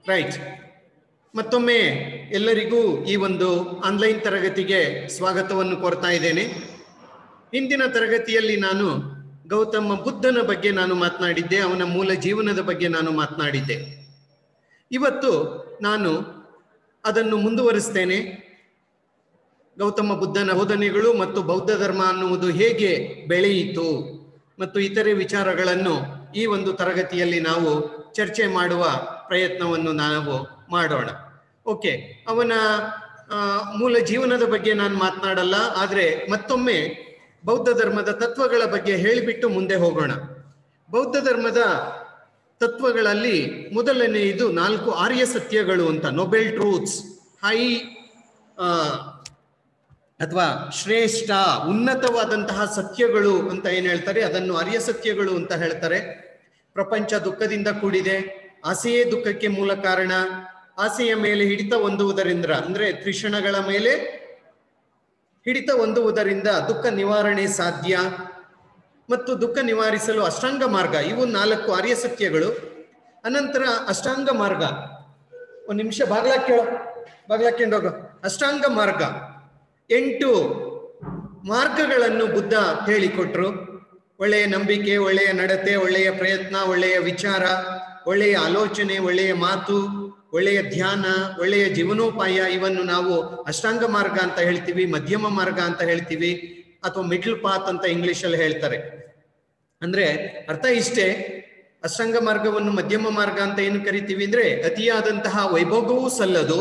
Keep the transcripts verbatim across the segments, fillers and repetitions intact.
Right. ಮತ್ತೊಮ್ಮೆ ಎಲ್ಲರಿಗೂ ಈ ಒಂದು ಆನ್ಲೈನ್ ತರಗತಿಗೆ ಸ್ವಾಗತವನ್ನು ಕೋರ್ತಾ ಇದ್ದೇನೆ. ಹಿಂದಿನ ತರಗತಿಯಲ್ಲಿ ನಾನು ಗೌತಮ ಬುದ್ಧನ ಬಗ್ಗೆ ನಾನು ಮಾತನಾಡಿದ್ದೆ, ಅವನ ಮೂಲ ಜೀವನದ ಬಗ್ಗೆ ನಾನು ಮಾತನಾಡಿದ್ದೆ. ಇವತ್ತು ನಾನು ಅದನ್ನು ಮುಂದುವರಿಸ್ತೇನೆ. ಗೌತಮ ಬುದ್ಧನ ಬೋಧನೆಗಳು ಮತ್ತು ಬೌದ್ಧ ಧರ್ಮ ಅನ್ನುವುದು ಹೇಗೆ ಬೆಳೆಯಿತು ಮತ್ತು ಇತರೆ ವಿಚಾರಗಳನ್ನು ಈ ಒಂದು ತರಗತಿಯಲ್ಲಿ ನಾವು ಚರ್ಚೆ ಮಾಡುವ ಪ್ರಯತ್ನವನ್ನು ನಾವು ಮಾಡೋಣ. ಓಕೆ, ಅವನ ಮೂಲ ಜೀವನದ ಬಗ್ಗೆ ನಾನು ಮಾತನಾಡಲ್ಲ, ಆದರೆ ಮತ್ತೊಮ್ಮೆ ಬೌದ್ಧ ಧರ್ಮದ ತತ್ವಗಳ ಬಗ್ಗೆ ಹೇಳಿಬಿಟ್ಟು ಮುಂದೆ ಹೋಗೋಣ. ಬೌದ್ಧ ಧರ್ಮದ ತತ್ವಗಳಲ್ಲಿ ಮೊದಲನೆಯದು ನಾಲ್ಕು ಆರ್ಯ ಸತ್ಯಗಳು ಅಂತ, ನೊಬೆಲ್ ಟ್ರೂತ್ಸ್, ಹೈ ಅಥವಾ ಶ್ರೇಷ್ಠ ಉನ್ನತವಾದಂತಹ ಸತ್ಯಗಳು ಅಂತ ಏನು ಹೇಳ್ತಾರೆ, ಅದನ್ನು ಆರ್ಯ ಸತ್ಯಗಳು ಅಂತ ಹೇಳ್ತಾರೆ. ಪ್ರಪಂಚ ದುಃಖದಿಂದ ಕೂಡಿದೆ, ಆಸೆಯೇ ದುಃಖಕ್ಕೆ ಮೂಲ ಕಾರಣ, ಆಸೆಯ ಮೇಲೆ ಹಿಡಿತ ಹೊಂದುವುದರಿಂದ ಅಂದ್ರೆ ತ್ರಿಷಣಗಳ ಮೇಲೆ ಹಿಡಿತ ಹೊಂದುವುದರಿಂದ ದುಃಖ ನಿವಾರಣೆ ಸಾಧ್ಯ ಮತ್ತು ದುಃಖ ನಿವಾರಿಸಲು ಅಷ್ಟಾಂಗ ಮಾರ್ಗ, ಇವು ನಾಲ್ಕು ಆರ್ಯ ಸತ್ಯಗಳು. ಅನಂತರ ಅಷ್ಟಾಂಗ ಮಾರ್ಗ, ಒಂದು ನಿಮಿಷ ಬಾಗ್ಲಾಕ್ ಕೇಳೋ ಬಾಗ್ಲಾಕೊಂಡು ಹೋಗೋ ಅಷ್ಟಾಂಗ ಮಾರ್ಗ, ಎಂಟು ಮಾರ್ಗಗಳನ್ನು ಬುದ್ಧ ಹೇಳಿಕೊಟ್ರು. ಒಳ್ಳೆಯ ನಂಬಿಕೆ, ಒಳ್ಳೆಯ ನಡತೆ, ಒಳ್ಳೆಯ ಪ್ರಯತ್ನ, ಒಳ್ಳೆಯ ವಿಚಾರ, ಒಳ್ಳೆಯ ಆಲೋಚನೆ, ಒಳ್ಳೆಯ ಮಾತು, ಒಳ್ಳೆಯ ಧ್ಯಾನ, ಒಳ್ಳೆಯ ಜೀವನೋಪಾಯ, ಇವನ್ನು ನಾವು ಅಷ್ಟಾಂಗ ಮಾರ್ಗ ಅಂತ ಹೇಳ್ತೀವಿ, ಮಧ್ಯಮ ಮಾರ್ಗ ಅಂತ ಹೇಳ್ತೀವಿ, ಅಥವಾ ಮಿಡ್ಲ್ ಪಾತ್ ಅಂತ ಇಂಗ್ಲಿಷಲ್ಲಿ ಹೇಳ್ತಾರೆ. ಅಂದ್ರೆ ಅರ್ಥ ಇಷ್ಟೇ, ಅಷ್ಟಾಂಗ ಮಾರ್ಗವನ್ನು ಮಧ್ಯಮ ಮಾರ್ಗ ಅಂತ ಏನು ಕರಿತೀವಿ ಅಂದ್ರೆ ಅತಿಯಾದಂತಹ ವೈಭೋಗವೂ ಸಲ್ಲದು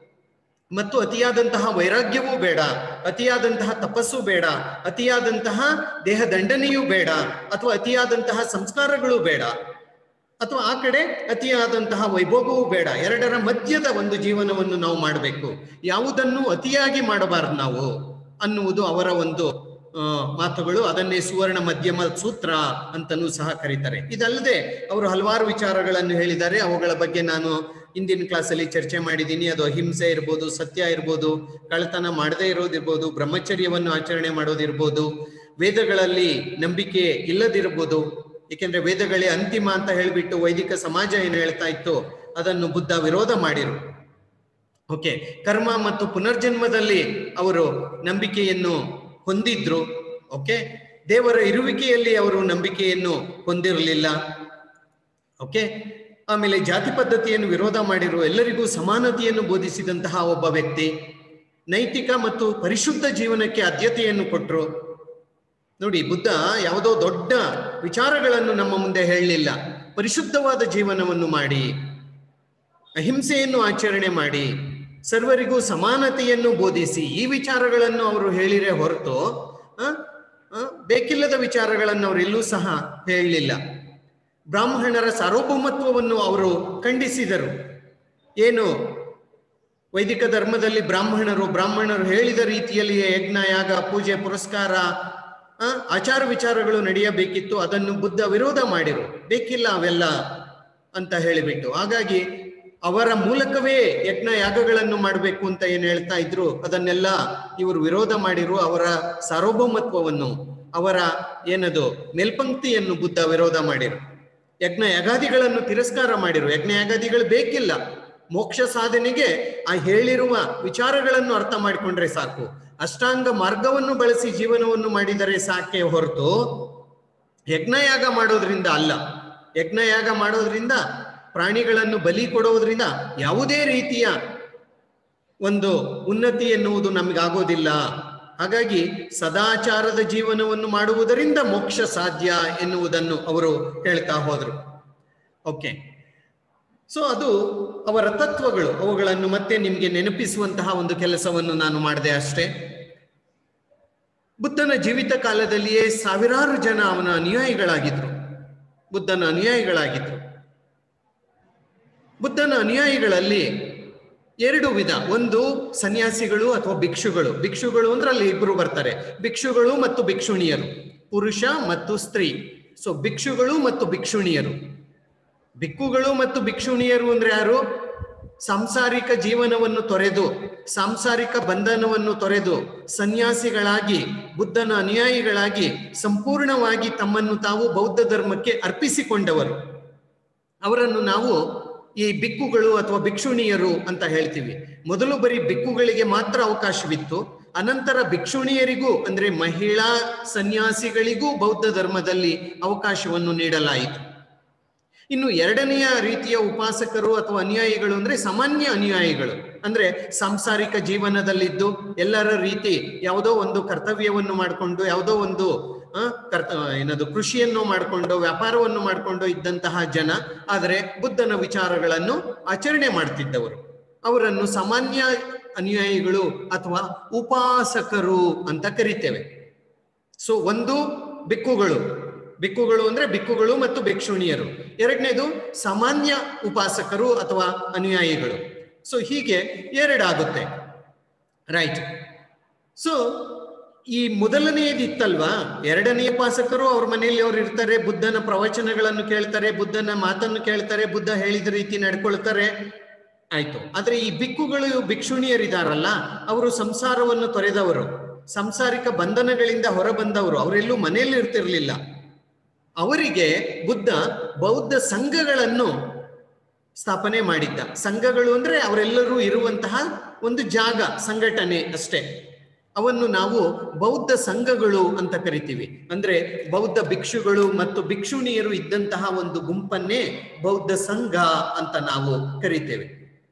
ಮತ್ತು ಅತಿಯಾದಂತಹ ವೈರಾಗ್ಯವೂ ಬೇಡ, ಅತಿಯಾದಂತಹ ತಪಸ್ಸು ಬೇಡ, ಅತಿಯಾದಂತಹ ದೇಹ ದಂಡನೆಯೂ ಬೇಡ, ಅಥವಾ ಅತಿಯಾದಂತಹ ಸಂಸ್ಕಾರಗಳು ಬೇಡ, ಅಥವಾ ಆ ಕಡೆ ಅತಿಯಾದಂತಹ ವೈಭೋಗವೂ ಬೇಡ. ಎರಡರ ಮಧ್ಯದ ಒಂದು ಜೀವನವನ್ನು ನಾವು ಮಾಡಬೇಕು. ಯಾವುದನ್ನು ಅತಿಯಾಗಿ ಮಾಡಬಾರದು ನಾವು ಅನ್ನುವುದು ಅವರ ಒಂದು ಮಾತುಗಳು. ಅದನ್ನೇ ಸುವರ್ಣ ಮಧ್ಯಮ ಸೂತ್ರ ಅಂತಲೂ ಸಹ ಕರೀತಾರೆ. ಇದಲ್ಲದೆ ಅವರು ಹಲವಾರು ವಿಚಾರಗಳನ್ನು ಹೇಳಿದ್ದಾರೆ. ಅವುಗಳ ಬಗ್ಗೆ ನಾನು ಹಿಂದಿನ ಕ್ಲಾಸಲ್ಲಿ ಚರ್ಚೆ ಮಾಡಿದ್ದೀನಿ. ಅದು ಅಹಿಂಸೆ ಇರ್ಬೋದು, ಸತ್ಯ ಇರ್ಬೋದು, ಕಳ್ಳತನ ಮಾಡದೇ ಇರೋದಿರ್ಬೋದು, ಬ್ರಹ್ಮಚರ್ಯವನ್ನು ಆಚರಣೆ ಮಾಡೋದಿರ್ಬೋದು, ವೇದಗಳಲ್ಲಿ ನಂಬಿಕೆ ಇಲ್ಲದಿರ್ಬೋದು, ಏಕೆಂದ್ರೆ ವೇದಗಳೇ ಅಂತಿಮ ಅಂತ ಹೇಳಿಬಿಟ್ಟು ವೈದಿಕ ಸಮಾಜ ಏನು ಹೇಳ್ತಾ ಇತ್ತು ಅದನ್ನು ಬುದ್ಧ ವಿರೋಧ ಮಾಡಿರು. ಓಕೆ, ಕರ್ಮ ಮತ್ತು ಪುನರ್ಜನ್ಮದಲ್ಲಿ ಅವರು ನಂಬಿಕೆಯನ್ನು ಹೊಂದಿದ್ರು. ಓಕೆ, ದೇವರ ಇರುವಿಕೆಯಲ್ಲಿ ಅವರು ನಂಬಿಕೆಯನ್ನು ಹೊಂದಿರಲಿಲ್ಲ. ಓಕೆ, ಆಮೇಲೆ ಜಾತಿ ಪದ್ಧತಿಯನ್ನು ವಿರೋಧ ಮಾಡಿರು, ಎಲ್ಲರಿಗೂ ಸಮಾನತೆಯನ್ನು ಬೋಧಿಸಿದಂತಹ ಒಬ್ಬ ವ್ಯಕ್ತಿ, ನೈತಿಕ ಮತ್ತು ಪರಿಶುದ್ಧ ಜೀವನಕ್ಕೆ ಆದ್ಯತೆಯನ್ನು ಕೊಟ್ಟರು. ನೋಡಿ, ಬುದ್ಧ ಯಾವುದೋ ದೊಡ್ಡ ವಿಚಾರಗಳನ್ನು ನಮ್ಮ ಮುಂದೆ ಹೇಳಲಿಲ್ಲ. ಪರಿಶುದ್ಧವಾದ ಜೀವನವನ್ನು ಮಾಡಿ, ಅಹಿಂಸೆಯನ್ನು ಆಚರಣೆ ಮಾಡಿ, ಸರ್ವರಿಗೂ ಸಮಾನತೆಯನ್ನು ಬೋಧಿಸಿ, ಈ ವಿಚಾರಗಳನ್ನು ಅವರು ಹೇಳಿರೇ ಹೊರತು ಬೇಕಿಲ್ಲದ ವಿಚಾರಗಳನ್ನು ಅವರೆಲ್ಲೂ ಸಹ ಹೇಳಲಿಲ್ಲ. ಬ್ರಾಹ್ಮಣರ ಸಾರ್ವಭೌಮತ್ವವನ್ನು ಅವರು ಖಂಡಿಸಿದರು. ಏನು ವೈದಿಕ ಧರ್ಮದಲ್ಲಿ ಬ್ರಾಹ್ಮಣರು ಬ್ರಾಹ್ಮಣರು ಹೇಳಿದ ರೀತಿಯಲ್ಲಿಯೇ ಯಜ್ಞ, ಯಾಗ, ಪೂಜೆ, ಪುರಸ್ಕಾರ, ಆಚಾರ ವಿಚಾರಗಳು ನಡೆಯಬೇಕಿತ್ತು, ಅದನ್ನು ಬುದ್ಧ ವಿರೋಧ ಮಾಡಿರು. ಬೇಕಿಲ್ಲ ಅವೆಲ್ಲ ಅಂತ ಹೇಳಿಬಿಟ್ಟು. ಹಾಗಾಗಿ ಅವರ ಮೂಲಕವೇ ಯಜ್ಞ ಯಾಗಗಳನ್ನು ಮಾಡಬೇಕು ಅಂತ ಏನು ಹೇಳ್ತಾ ಇದ್ರು ಅದನ್ನೆಲ್ಲ ಇವರು ವಿರೋಧ ಮಾಡಿರು. ಅವರ ಸಾರ್ವಭೌಮತ್ವವನ್ನು, ಅವರ ಏನದು ಮೇಲ್ಪಂಕ್ತಿಯನ್ನು ಬುದ್ಧ ವಿರೋಧ ಮಾಡಿರು. ಯಜ್ಞ ಯಾಗಾದಿಗಳನ್ನು ತಿರಸ್ಕಾರ ಮಾಡಿರು. ಯಜ್ಞ ಯಾಗಾದಿಗಳು ಬೇಕಿಲ್ಲ, ಮೋಕ್ಷ ಸಾಧನೆಗೆ ಆ ಹೇಳಿರುವ ವಿಚಾರಗಳನ್ನು ಅರ್ಥ ಮಾಡಿಕೊಂಡ್ರೆ ಸಾಕು. ಅಷ್ಟಾಂಗ ಮಾರ್ಗವನ್ನು ಬಳಸಿ ಜೀವನವನ್ನು ಮಾಡಿದರೆ ಸಾಕೆ ಹೊರತು ಯಜ್ಞಯಾಗ ಮಾಡೋದ್ರಿಂದ ಅಲ್ಲ. ಯಜ್ಞಯಾಗ ಮಾಡೋದ್ರಿಂದ, ಪ್ರಾಣಿಗಳನ್ನು ಬಲಿ ಕೊಡೋದ್ರಿಂದ ಯಾವುದೇ ರೀತಿಯ ಒಂದು ಉನ್ನತಿ ಎನ್ನುವುದು ನಮಗಾಗೋದಿಲ್ಲ. ಹಾಗಾಗಿ ಸದಾಚಾರದ ಜೀವನವನ್ನು ಮಾಡುವುದರಿಂದ ಮೋಕ್ಷ ಸಾಧ್ಯ ಎನ್ನುವುದನ್ನು ಅವರು ಹೇಳ್ತಾ ಹೋದರು. ಓಕೆ, ಸೊ ಅದು ಅವರ ತತ್ವಗಳು. ಅವುಗಳನ್ನು ಮತ್ತೆ ನಿಮಗೆ ನೆನಪಿಸುವಂತಹ ಒಂದು ಕೆಲಸವನ್ನು ನಾನು ಮಾಡಿದೆ ಅಷ್ಟೇ. ಬುದ್ಧನ ಜೀವಿತ ಕಾಲದಲ್ಲಿಯೇ ಸಾವಿರಾರು ಜನ ಅವನ ಅನುಯಾಯಿಗಳಾಗಿದ್ರು, ಬುದ್ಧನ ಅನುಯಾಯಿಗಳಾಗಿದ್ರು. ಬುದ್ಧನ ಅನುಯಾಯಿಗಳಲ್ಲಿ ಎರಡು ವಿಧ, ಒಂದು ಸನ್ಯಾಸಿಗಳು ಅಥವಾ ಭಿಕ್ಷುಗಳು. ಭಿಕ್ಷುಗಳು ಅಂದ್ರೆ ಅಲ್ಲಿ ಇಬ್ಬರು ಬರ್ತಾರೆ, ಭಿಕ್ಷುಗಳು ಮತ್ತು ಭಿಕ್ಷುಣಿಯರು, ಪುರುಷ ಮತ್ತು ಸ್ತ್ರೀ. ಸೊ ಭಿಕ್ಷುಗಳು ಮತ್ತು ಭಿಕ್ಷುಣಿಯರು. ಭಿಕ್ಕುಗಳು ಮತ್ತು ಭಿಕ್ಷುಣಿಯರು ಅಂದ್ರೆ ಯಾರು? ಸಾಂಸಾರಿಕ ಜೀವನವನ್ನು ತೊರೆದು, ಸಾಂಸಾರಿಕ ಬಂಧನವನ್ನು ತೊರೆದು ಸನ್ಯಾಸಿಗಳಾಗಿ, ಬುದ್ಧನ ಅನುಯಾಯಿಗಳಾಗಿ ಸಂಪೂರ್ಣವಾಗಿ ತಮ್ಮನ್ನು ತಾವು ಬೌದ್ಧ ಧರ್ಮಕ್ಕೆ ಅರ್ಪಿಸಿಕೊಂಡವರು. ಅವರನ್ನು ನಾವು ಈ ಬಿಕ್ಕುಗಳು ಅಥವಾ ಭಿಕ್ಷುಣಿಯರು ಅಂತ ಹೇಳ್ತೀವಿ. ಮೊದಲು ಬರೀ ಬಿಕ್ಕುಗಳಿಗೆ ಮಾತ್ರ ಅವಕಾಶವಿತ್ತು. ಅನಂತರ ಭಿಕ್ಷುಣಿಯರಿಗೂ ಅಂದ್ರೆ ಮಹಿಳಾ ಸನ್ಯಾಸಿಗಳಿಗೂ ಬೌದ್ಧ ಧರ್ಮದಲ್ಲಿ ಅವಕಾಶವನ್ನು ನೀಡಲಾಯಿತು. ಇನ್ನು ಎರಡನೆಯ ರೀತಿಯ ಉಪಾಸಕರು ಅಥವಾ ಅನುಯಾಯಿಗಳು ಅಂದ್ರೆ ಸಾಮಾನ್ಯ ಅನುಯಾಯಿಗಳು. ಅಂದ್ರೆ ಸಾಂಸಾರಿಕ ಜೀವನದಲ್ಲಿದ್ದು ಎಲ್ಲರ ರೀತಿ ಯಾವುದೋ ಒಂದು ಕರ್ತವ್ಯವನ್ನು ಮಾಡಿಕೊಂಡು, ಯಾವುದೋ ಒಂದು ಅಹ್ ಕರ್ತ ಏನದು ಕೃಷಿಯನ್ನು ಮಾಡಿಕೊಂಡು, ವ್ಯಾಪಾರವನ್ನು ಮಾಡಿಕೊಂಡು ಇದ್ದಂತಹ ಜನ, ಆದರೆ ಬುದ್ಧನ ವಿಚಾರಗಳನ್ನು ಆಚರಣೆ ಮಾಡ್ತಿದ್ದವರು. ಅವರನ್ನು ಸಾಮಾನ್ಯ ಅನುಯಾಯಿಗಳು ಅಥವಾ ಉಪಾಸಕರು ಅಂತ ಕರಿತೇವೆ. ಸೊ ಒಂದು ಬಿಕ್ಕುಗಳು, ಬಿಕ್ಕುಗಳು ಅಂದ್ರೆ ಬಿಕ್ಕುಗಳು ಮತ್ತು ಭಿಕ್ಷುಣಿಯರು. ಎರಡನೇದು ಸಾಮಾನ್ಯ ಉಪಾಸಕರು ಅಥವಾ ಅನುಯಾಯಿಗಳು. ಸೊ ಹೀಗೆ ಎರಡಾಗುತ್ತೆ, ರೈಟ್. ಸೊ ಈ ಮೊದಲನೆಯದಿತ್ತಲ್ವಾ, ಎರಡನೆಯ ಉಪಾಸಕರು ಅವ್ರ ಮನೆಯಲ್ಲಿ ಅವ್ರು ಇರ್ತಾರೆ, ಬುದ್ಧನ ಪ್ರವಚನಗಳನ್ನು ಕೇಳ್ತಾರೆ, ಬುದ್ಧನ ಮಾತನ್ನು ಕೇಳ್ತಾರೆ, ಬುದ್ಧ ಹೇಳಿದ ರೀತಿ ನಡ್ಕೊಳ್ತಾರೆ, ಆಯ್ತು. ಆದ್ರೆ ಈ ಬಿಕ್ಕುಗಳು ಭಿಕ್ಷುಣಿಯರಿದಾರಲ್ಲ, ಅವರು ಸಂಸಾರವನ್ನು ತೊರೆದವರು, ಸಂಸಾರಿಕ ಬಂಧನಗಳಿಂದ ಹೊರಬಂದವರು, ಅವರೆಲ್ಲೂ ಮನೆಯಲ್ಲಿ ಇರ್ತಿರ್ಲಿಲ್ಲ. ಅವರಿಗೆ ಬುದ್ಧ ಬೌದ್ಧ ಸಂಘಗಳನ್ನು ಸ್ಥಾಪನೆ ಮಾಡಿದ್ದ. ಸಂಘಗಳು ಅಂದ್ರೆ ಅವರೆಲ್ಲರೂ ಇರುವಂತಹ ಒಂದು ಜಾಗ, ಸಂಘಟನೆ ಅಷ್ಟೇ. ಅವನ್ನು ನಾವು ಬೌದ್ಧ ಸಂಘಗಳು ಅಂತ ಕರಿತೀವಿ. ಅಂದ್ರೆ ಬೌದ್ಧ ಭಿಕ್ಷುಗಳು ಮತ್ತು ಭಿಕ್ಷುಣಿಯರು ಇದ್ದಂತಹ ಒಂದು ಗುಂಪನ್ನೇ ಬೌದ್ಧ ಸಂಘ ಅಂತ ನಾವು ಕರಿತೇವೆ.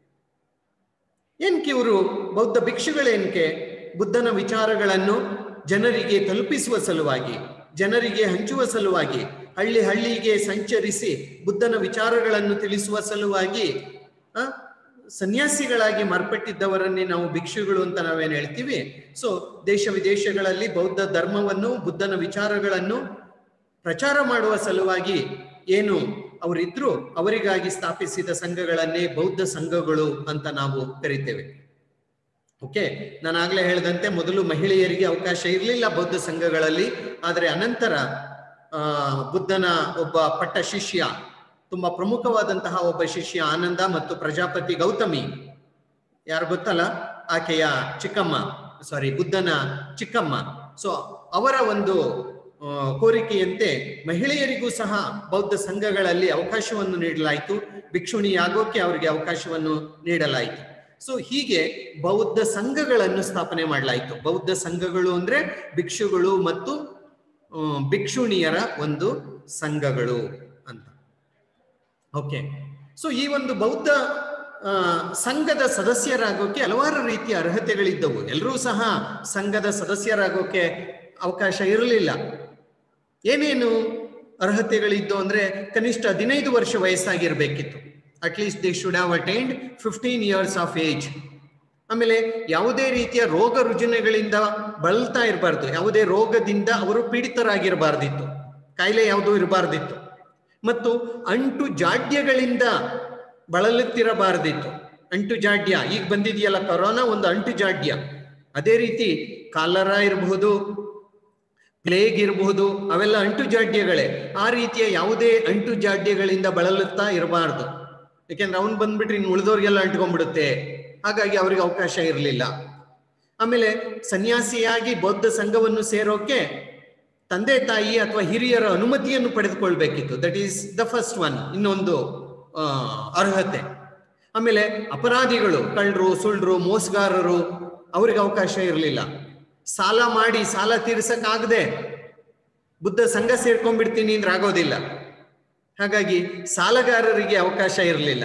ಏನ್ಕೆ ಇವರು ಬೌದ್ಧ ಭಿಕ್ಷುಗಳೇನ್ಕೆ? ಬುದ್ಧನ ವಿಚಾರಗಳನ್ನು ಜನರಿಗೆ ತಲುಪಿಸುವ ಸಲುವಾಗಿ, ಜನರಿಗೆ ಹಂಚುವ ಸಲುವಾಗಿ, ಹಳ್ಳಿ ಹಳ್ಳಿಗೆ ಸಂಚರಿಸಿ ಬುದ್ಧನ ವಿಚಾರಗಳನ್ನು ತಿಳಿಸುವ ಸಲುವಾಗಿ ಆ ಸನ್ಯಾಸಿಗಳಾಗಿ ಮಾರ್ಪಟ್ಟಿದ್ದವರನ್ನೇ ನಾವು ಭಿಕ್ಷುಗಳು ಅಂತ ನಾವೇನು ಹೇಳ್ತೀವಿ. ಸೊ ದೇಶ ವಿದೇಶಗಳಲ್ಲಿ ಬೌದ್ಧ ಧರ್ಮವನ್ನು, ಬುದ್ಧನ ವಿಚಾರಗಳನ್ನು ಪ್ರಚಾರ ಮಾಡುವ ಸಲುವಾಗಿ ಏನು ಅವರಿದ್ರು, ಅವರಿಗಾಗಿ ಸ್ಥಾಪಿಸಿದ ಸಂಘಗಳನ್ನೇ ಬೌದ್ಧ ಸಂಘಗಳು ಅಂತ ನಾವು ಕರಿತೇವೆ. ಓಕೆ, ನಾನು ಆಗ್ಲೇ ಹೇಳಿದಂತೆ ಮೊದಲು ಮಹಿಳೆಯರಿಗೆ ಅವಕಾಶ ಇರಲಿಲ್ಲ ಬೌದ್ಧ ಸಂಘಗಳಲ್ಲಿ. ಆದರೆ ಅನಂತರ ಆ ಬುದ್ಧನ ಒಬ್ಬ ಪಟ್ಟ ಶಿಷ್ಯ, ತುಂಬಾ ಪ್ರಮುಖವಾದಂತಹ ಒಬ್ಬ ಶಿಷ್ಯ ಆನಂದ ಮತ್ತು ಪ್ರಜಾಪತಿ ಗೌತಮಿ, ಯಾರು ಗೊತ್ತಲ್ಲ, ಆಕೆಯ ಚಿಕ್ಕಮ್ಮ, ಸಾರಿ ಬುದ್ಧನ ಚಿಕ್ಕಮ್ಮ. ಸೊ ಅವರ ಒಂದು ಕೋರಿಕೆಯಂತೆ ಮಹಿಳೆಯರಿಗೂ ಸಹ ಬೌದ್ಧ ಸಂಘಗಳಲ್ಲಿ ಅವಕಾಶವನ್ನು ನೀಡಲಾಯಿತು. ಭಿಕ್ಷುಣಿಯಾಗೋಕೆ ಅವರಿಗೆ ಅವಕಾಶವನ್ನು ನೀಡಲಾಯಿತು. ಸೊ ಹೀಗೆ ಬೌದ್ಧ ಸಂಘಗಳನ್ನು ಸ್ಥಾಪನೆ ಮಾಡಲಾಯಿತು. ಬೌದ್ಧ ಸಂಘಗಳು ಅಂದ್ರೆ ಭಿಕ್ಷುಗಳು ಮತ್ತು ಭಿಕ್ಷುಣಿಯರ ಒಂದು ಸಂಘಗಳು ಅಂತ. ಓಕೆ, ಸೊ ಈ ಒಂದು ಬೌದ್ಧ ಸಂಘದ ಸದಸ್ಯರಾಗೋಕೆ ಹಲವಾರು ರೀತಿಯ ಅರ್ಹತೆಗಳಿದ್ದವು. ಎಲ್ಲರೂ ಸಹ ಸಂಘದ ಸದಸ್ಯರಾಗೋಕೆ ಅವಕಾಶ ಇರಲಿಲ್ಲ. ಏನೇನು ಅರ್ಹತೆಗಳಿದ್ದು ಅಂದ್ರೆ ಕನಿಷ್ಠ ಹದಿನೈದು ವರ್ಷ ವಯಸ್ಸಾಗಿರ್ಬೇಕಿತ್ತು. At least they should have attained fifteen years of age. ಆಮೇಲೆ ಯಾವುದೇ ರೀತಿಯ ರೋಗ ರುಜಿನಗಳಿಂದ ಬಳಲ್ತಾ ಇರಬಾರ್ದು, ಯಾವುದೇ ರೋಗದಿಂದ ಅವರು ಪೀಡಿತರಾಗಿರಬಾರ್ದಿತ್ತು, ಕಾಯಿಲೆ ಯಾವುದೂ ಇರಬಾರ್ದಿತ್ತು. ಮತ್ತು ಅಂಟು ಜಾಡ್ಯಗಳಿಂದ ಬಳಲುತ್ತಿರಬಾರ್ದಿತ್ತು. ಅಂಟು ಜಾಡ್ಯ ಈಗ ಬಂದಿದೆಯಲ್ಲ ಕೊರೋನಾ, ಒಂದು ಅಂಟು ಜಾಡ್ಯ. ಅದೇ ರೀತಿ ಕಾಲರಾ ಇರಬಹುದು, ಪ್ಲೇಗ್ ಇರಬಹುದು, ಅವೆಲ್ಲ ಅಂಟು ಜಾಡ್ಯಗಳೇ. ಆ ರೀತಿಯ ಯಾವುದೇ ಅಂಟು ಜಾಡ್ಯಗಳಿಂದ ಬಳಲುತ್ತಾ ಇರಬಾರ್ದು. ಯಾಕೆಂದ್ರೆ ಅವನು ಬಂದ್ಬಿಟ್ರೆ ಇನ್ನು ಉಳಿದವ್ರಿಗೆಲ್ಲ ಅಂಟ್ಕೊಂಡ್ಬಿಡುತ್ತೆ. ಹಾಗಾಗಿ ಅವ್ರಿಗೆ ಅವಕಾಶ ಇರಲಿಲ್ಲ. ಆಮೇಲೆ ಸನ್ಯಾಸಿಯಾಗಿ ಬೌದ್ಧ ಸಂಘವನ್ನು ಸೇರೋಕೆ ತಂದೆ ತಾಯಿ ಅಥವಾ ಹಿರಿಯರ ಅನುಮತಿಯನ್ನು ಪಡೆದುಕೊಳ್ಬೇಕಿತ್ತು. That is the first one, ಇನ್ನೊಂದು ಅರ್ಹತೆ. ಆಮೇಲೆ ಅಪರಾಧಿಗಳು, ಕಳ್ಳರು, ಸುಳ್ಳು, ಮೋಸಗಾರರು, ಅವ್ರಿಗೆ ಅವಕಾಶ ಇರಲಿಲ್ಲ. ಸಾಲ ಮಾಡಿ ಸಾಲ ತೀರ್ಸಕ್ಕಾಗದೆ ಬುದ್ಧ ಸಂಘ ಸೇರ್ಕೊಂಡ್ಬಿಡ್ತೀನಿ ಅಂದ್ರೆ ಆಗೋದಿಲ್ಲ. ಹಾಗಾಗಿ ಸಾಲಗಾರರಿಗೆ ಅವಕಾಶ ಇರಲಿಲ್ಲ.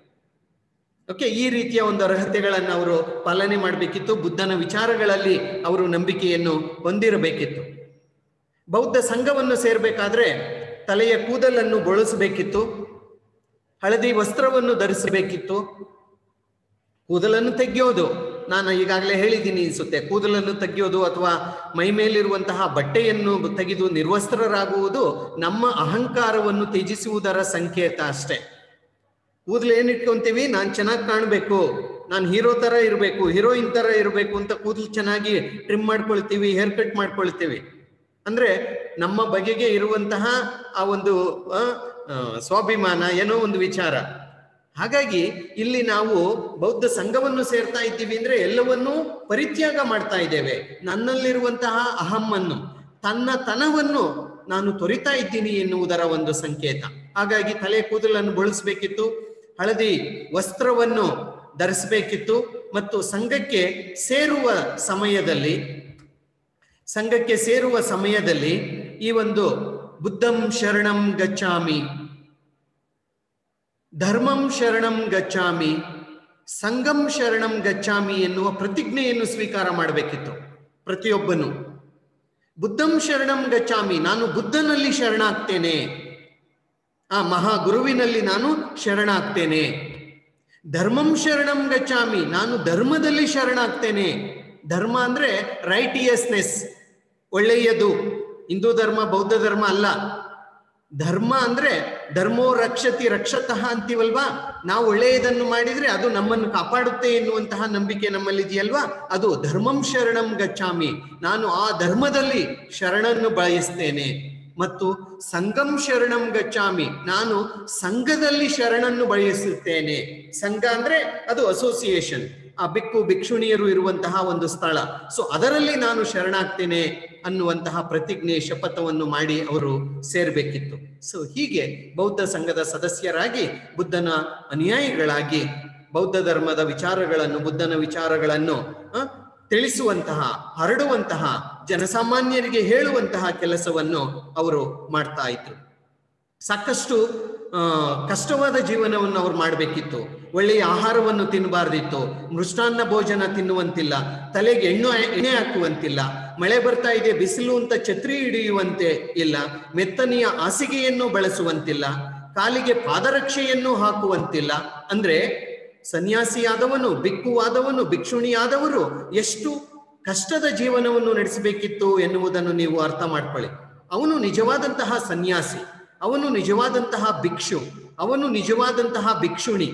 ಓಕೆ, ಈ ರೀತಿಯ ಒಂದು ಅರ್ಹತೆಗಳನ್ನು ಅವರು ಪಾಲನೆ ಮಾಡಬೇಕಿತ್ತು. ಬುದ್ಧನ ವಿಚಾರಗಳಲ್ಲಿ ಅವರು ನಂಬಿಕೆಯನ್ನು ಹೊಂದಿರಬೇಕಿತ್ತು. ಬೌದ್ಧ ಸಂಘವನ್ನು ಸೇರ್ಬೇಕಾದ್ರೆ ತಲೆಯ ಕೂದಲನ್ನು ಬೋಳಿಸಬೇಕಿತ್ತು, ಹಳದಿ ವಸ್ತ್ರವನ್ನು ಧರಿಸಬೇಕಿತ್ತು. ಕೂದಲನ್ನು ತೆಗೆಯೋದು ನಾನು ಈಗಾಗಲೇ ಹೇಳಿದ್ದೀನಿ ಅನ್ಸುತ್ತೆ. ಕೂದಲನ್ನು ತೆಗೆಯೋದು ಅಥವಾ ಮೈ ಮೇಲಿರುವಂತಹ ಬಟ್ಟೆಯನ್ನು ತೆಗೆದು ನಿರ್ವಸ್ತ್ರರಾಗುವುದು ನಮ್ಮ ಅಹಂಕಾರವನ್ನು ತ್ಯಜಿಸುವುದರ ಸಂಕೇತ ಅಷ್ಟೇ. ಕೂದಲು ಏನಿಟ್ಕೊಂತೀವಿ, ನಾನು ಚೆನ್ನಾಗಿ ಕಾಣಬೇಕು, ನಾನು ಹೀರೋ ತರ ಇರಬೇಕು, ಹೀರೋಯಿನ್ ತರ ಇರಬೇಕು ಅಂತ ಕೂದಲು ಚೆನ್ನಾಗಿ ಟ್ರಿಮ್ ಮಾಡ್ಕೊಳ್ತೀವಿ, ಹೇರ್ ಕಟ್ ಮಾಡ್ಕೊಳ್ತೀವಿ. ಅಂದ್ರೆ ನಮ್ಮ ಬಗೆಗೆ ಇರುವಂತಹ ಆ ಒಂದು ಸ್ವಾಭಿಮಾನ, ಏನೋ ಒಂದು ವಿಚಾರ. ಹಾಗಾಗಿ ಇಲ್ಲಿ ನಾವು ಬೌದ್ಧ ಸಂಘವನ್ನು ಸೇರ್ತಾ ಇದ್ದೀವಿ ಅಂದ್ರೆ ಎಲ್ಲವನ್ನೂ ಪರಿತ್ಯಾಗ ಮಾಡ್ತಾ ಇದ್ದೇವೆ. ನನ್ನಲ್ಲಿರುವಂತಹ ಅಹಮ್ಮನ್ನು, ತನ್ನ ತನವನ್ನು ನಾನು ತೊರಿತಾ ಇದ್ದೀನಿ ಎನ್ನುವುದರ ಒಂದು ಸಂಕೇತ. ಹಾಗಾಗಿ ತಲೆ ಕೂದಲನ್ನು ಬಳಸಬೇಕಿತ್ತು. ಹಳದಿ ವಸ್ತ್ರವನ್ನು ಧರಿಸಬೇಕಿತ್ತು. ಮತ್ತು ಸಂಘಕ್ಕೆ ಸೇರುವ ಸಮಯದಲ್ಲಿ ಸಂಘಕ್ಕೆ ಸೇರುವ ಸಮಯದಲ್ಲಿ ಈ ಒಂದು ಬುದ್ಧಂ ಶರಣಂ ಗಚ್ಚಾಮಿ, ಧರ್ಮಂ ಶರಣಂ ಗಚ್ಚಾಮಿ, ಸಂಘಂ ಶರಣಂ ಗಚ್ಚಾಮಿ ಎನ್ನುವ ಪ್ರತಿಜ್ಞೆಯನ್ನು ಸ್ವೀಕಾರ ಮಾಡಬೇಕಿತ್ತು ಪ್ರತಿಯೊಬ್ಬನು. ಬುದ್ಧಂ ಶರಣಂ ಗಚ್ಚಾಮಿ, ನಾನು ಬುದ್ಧನಲ್ಲಿ ಶರಣಾಗ್ತೇನೆ, ಆ ಮಹಾಗುರುವಿನಲ್ಲಿ ನಾನು ಶರಣಾಗ್ತೇನೆ. ಧರ್ಮಂ ಶರಣಂ ಗಚ್ಚಾಮಿ, ನಾನು ಧರ್ಮದಲ್ಲಿ ಶರಣಾಗ್ತೇನೆ. ಧರ್ಮ ಅಂದ್ರೆ ರೈಟಿಯಸ್ನೆಸ್, ಒಳ್ಳೆಯದು. ಹಿಂದೂ ಧರ್ಮ ಬೌದ್ಧ ಧರ್ಮ ಅಲ್ಲ. ಧರ್ಮ ಅಂದ್ರೆ ಧರ್ಮೋ ರಕ್ಷತಿ ರಕ್ಷತಃ ಅಂತೀವಲ್ವಾ, ನಾವು ಒಳ್ಳೆಯದನ್ನು ಮಾಡಿದ್ರೆ ಅದು ನಮ್ಮನ್ನು ಕಾಪಾಡುತ್ತೆ ಎನ್ನುವಂತಹ ನಂಬಿಕೆ ನಮ್ಮಲ್ಲಿದೆಯಲ್ವಾ, ಅದು ಧರ್ಮಂ ಶರಣಂ ಗಚ್ಚಾಮಿ, ನಾನು ಆ ಧರ್ಮದಲ್ಲಿ ಶರಣನ್ನು ಬಯಸ್ತೇನೆ. ಮತ್ತು ಸಂಘಂ ಶರಣಂ ಗಚ್ಚಾಮಿ, ನಾನು ಸಂಘದಲ್ಲಿ ಶರಣನ್ನು ಬಯಸುತ್ತೇನೆ. ಸಂಘ ಅಂದ್ರೆ ಅದು ಅಸೋಸಿಯೇಷನ್, ಆ ಬಿಕ್ಕು ಭಿಕ್ಷುಣಿಯರು ಇರುವಂತಹ ಒಂದು ಸ್ಥಳ. ಸೊ ಅದರಲ್ಲಿ ನಾನು ಶರಣಾಗ್ತೇನೆ ಅನ್ನುವಂತಹ ಪ್ರತಿಜ್ಞೆ ಶಪಥವನ್ನು ಮಾಡಿ ಅವರು ಸೇರ್ಬೇಕಿತ್ತು. ಸೊ ಹೀಗೆ ಬೌದ್ಧ ಸಂಘದ ಸದಸ್ಯರಾಗಿ ಬುದ್ಧನ ಅನುಯಾಯಿಗಳಾಗಿ ಬೌದ್ಧ ಧರ್ಮದ ವಿಚಾರಗಳನ್ನು, ಬುದ್ಧನ ವಿಚಾರಗಳನ್ನು ತಿಳಿಸುವಂತಹ, ಹರಡುವಂತಹ, ಜನಸಾಮಾನ್ಯರಿಗೆ ಹೇಳುವಂತಹ ಕೆಲಸವನ್ನು ಅವರು ಮಾಡ್ತಾ ಇದ್ರು. ಸಾಕಷ್ಟು ಕಷ್ಟವಾದ ಜೀವನವನ್ನು ಅವ್ರು ಮಾಡಬೇಕಿತ್ತು. ಒಳ್ಳೆಯ ಆಹಾರವನ್ನು ತಿನ್ನಬಾರ್ದಿತ್ತು, ಮೃಷ್ಟಾನ್ನ ಭೋಜನ ತಿನ್ನುವಂತಿಲ್ಲ, ತಲೆಗೆ ಎಣ್ಣು ಎಣ್ಣೆ ಹಾಕುವಂತಿಲ್ಲ, ಮಳೆ ಬರ್ತಾ ಇದೆ ಬಿಸಿಲು ಅಂತ ಛತ್ರಿ ಹಿಡಿಯುವಂತೆ ಇಲ್ಲ, ಮೆತ್ತನೆಯ ಹಾಸಿಗೆಯನ್ನು ಬಳಸುವಂತಿಲ್ಲ, ಕಾಲಿಗೆ ಪಾದರಕ್ಷೆಯನ್ನು ಹಾಕುವಂತಿಲ್ಲ. ಅಂದ್ರೆ ಸನ್ಯಾಸಿಯಾದವನು, ಬಿಕ್ಕುವಾದವನು, ಭಿಕ್ಷುಣಿಯಾದವರು ಎಷ್ಟು ಕಷ್ಟದ ಜೀವನವನ್ನು ನಡೆಸಬೇಕಿತ್ತು ಎನ್ನುವುದನ್ನು ನೀವು ಅರ್ಥ ಮಾಡ್ಕೊಳ್ಳಿ. ಅವನು ನಿಜವಾದಂತಹ ಸನ್ಯಾಸಿ, ಅವನು ನಿಜವಾದಂತಹ ಭಿಕ್ಷು, ಅವನು ನಿಜವಾದಂತಹ ಭಿಕ್ಷುಣಿ.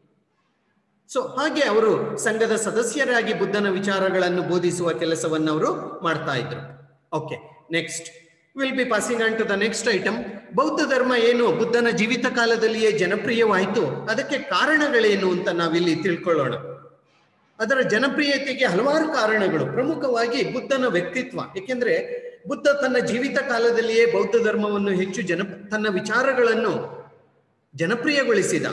ಸೊ ಹಾಗೆ ಅವರು ಸಂಘದ ಸದಸ್ಯರಾಗಿ ಬುದ್ಧನ ವಿಚಾರಗಳನ್ನು ಬೋಧಿಸುವ ಕೆಲಸವನ್ನು ಅವರು ಮಾಡ್ತಾ ಇದ್ರು. Okay, next will be passing on to the next item. ಬೌದ್ಧ ಧರ್ಮ ಏನು ಬುದ್ಧನ ಜೀವಿತ ಕಾಲದಲ್ಲಿಯೇ ಜನಪ್ರಿಯವಾಯಿತು, ಅದಕ್ಕೆ ಕಾರಣಗಳೇನು ಅಂತ ನಾವಿಲ್ಲಿ ತಿಳ್ಕೊಳ್ಳೋಣ. ಅದರ ಜನಪ್ರಿಯತೆಗೆ ಹಲವಾರು ಕಾರಣಗಳು, ಪ್ರಮುಖವಾಗಿ ಬುದ್ಧನ ವ್ಯಕ್ತಿತ್ವ. ಏಕೆಂದ್ರೆ ಬುದ್ಧ ತನ್ನ ಜೀವಿತ ಕಾಲದಲ್ಲಿಯೇ ಬೌದ್ಧ ಧರ್ಮವನ್ನು ಹೆಚ್ಚು ಜನ ತನ್ನ ವಿಚಾರಗಳನ್ನು ಜನಪ್ರಿಯಗೊಳಿಸಿದ.